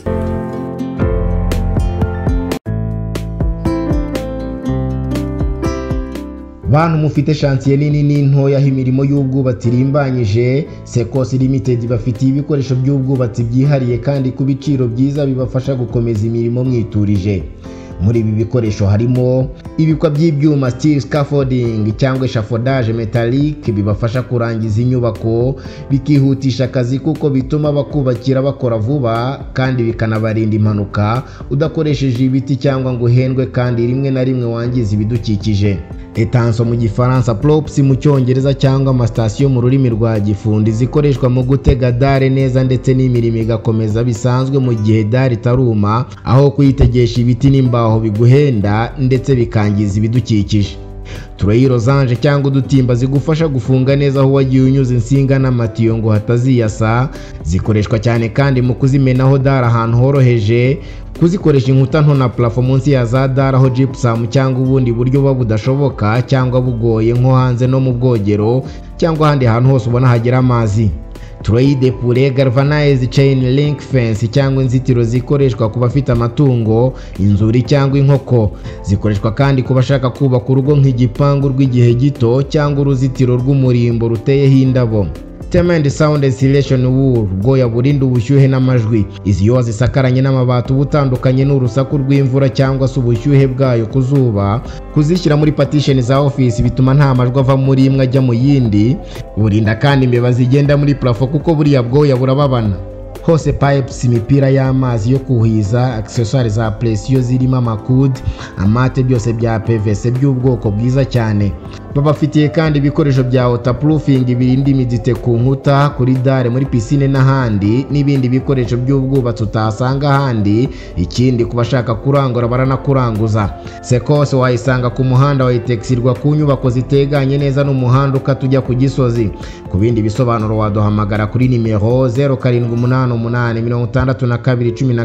Bantu mufite chantier nini n'intoya imirimo y'ubwubatsi irimbanyije, Sekos Limited bafitiye ibikoresho by'ubwubatsi byihariye kandi ku biciro byiza bibafasha gukomeza imirimo mwiturije. Muri ibi bikoresho harimo ibikwa by'ibyuma steel scaffolding cyangwa echafodage metallic bibafasha kurangiza inyubako, bikihutisha akazi kuko bituma bakubakira bakora vuba kandi bikanabarinda impanuka udakoresheje ibiti cyangwa ngo hendwe kandi rimwe na rimwe wangiza ibidukikije. Etanso mu gifaransa, props mu cyongereza cyangwa amastation mu rurimi rwa Gifundi, zikoreshwa mu gutega dare neza ndetse n'imirimo igakomeza bisanzwe mu gihe dare itaruma, aho kuyitegesha ibiti n'imbaho biguhenda ndetse bikangiza ibidukikije. Tureyi rozanje cyangwa udutimba zigufasha gufunga neza aho wagiye unyuza insinga n'amatiyo ngo hataziyasa, zikoreshwa cyane kandi mu kuzimenaho dare ahantu horoheje, kuzikoresha inkuta nto na plafo munsi ya za dare aho gypsum cyangwa ubundi buryo buba budashoboka cyangwa bugoye nko hanze no mu bwogero cyangwa ahandi hantu hose ubona hagera amazi. Tureyi de pure galvanized chain link fence cyangwa inzitiro zikoreshwa ku bafite amatungo, inzuri cyangwa inkoko, zikoreshwa kandi ku bashaka kubaka urugo nk'igipangu rw'igihe gito cyangwa uruzitiro rw'umurimbo ruteyeho indabo. Cement sound insulation wool, ubwoya burinda ubushyuhe n'amajwi. Izi yo zisakaranye n'amabati ubutandukanye n'urusaku rw'imvura cyangwa se ubushyuhe bwayo ku zuba, kuzishyira muri partition za office bituma nta majwi ava muri imwe ajya mu yindi, burinda kandi imbeba zigenda muri plafo kuko buriya bwoya burababana. Hose pipes, imipira y'amazi yo kuhiza, accessoires za presiyo zirimo amakude, amate, byose bya PVC by'ubwoko bwiza cyane. Babafitiye kandi ibikoresho bya waterproofing birinda imidite ku nkuta, kuri dare, muri piscine n'ahandi, n'ibindi bikoresho by'ubwubatsi utasanga ahandi. Ikindi ku bashaka kurangura baranakuranguza. Sekos wayisanga ku muhanda wayitexirwa ku nyubako ziteganye neza n'umuhanda ukatujya ku Gisozi. Ku bindi bisobanuro waduhamagara kuri nimero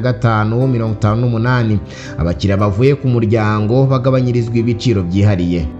0788621558. Abakiriya bavuye ku muryango bagabanyirizwa ibiciro byihariye.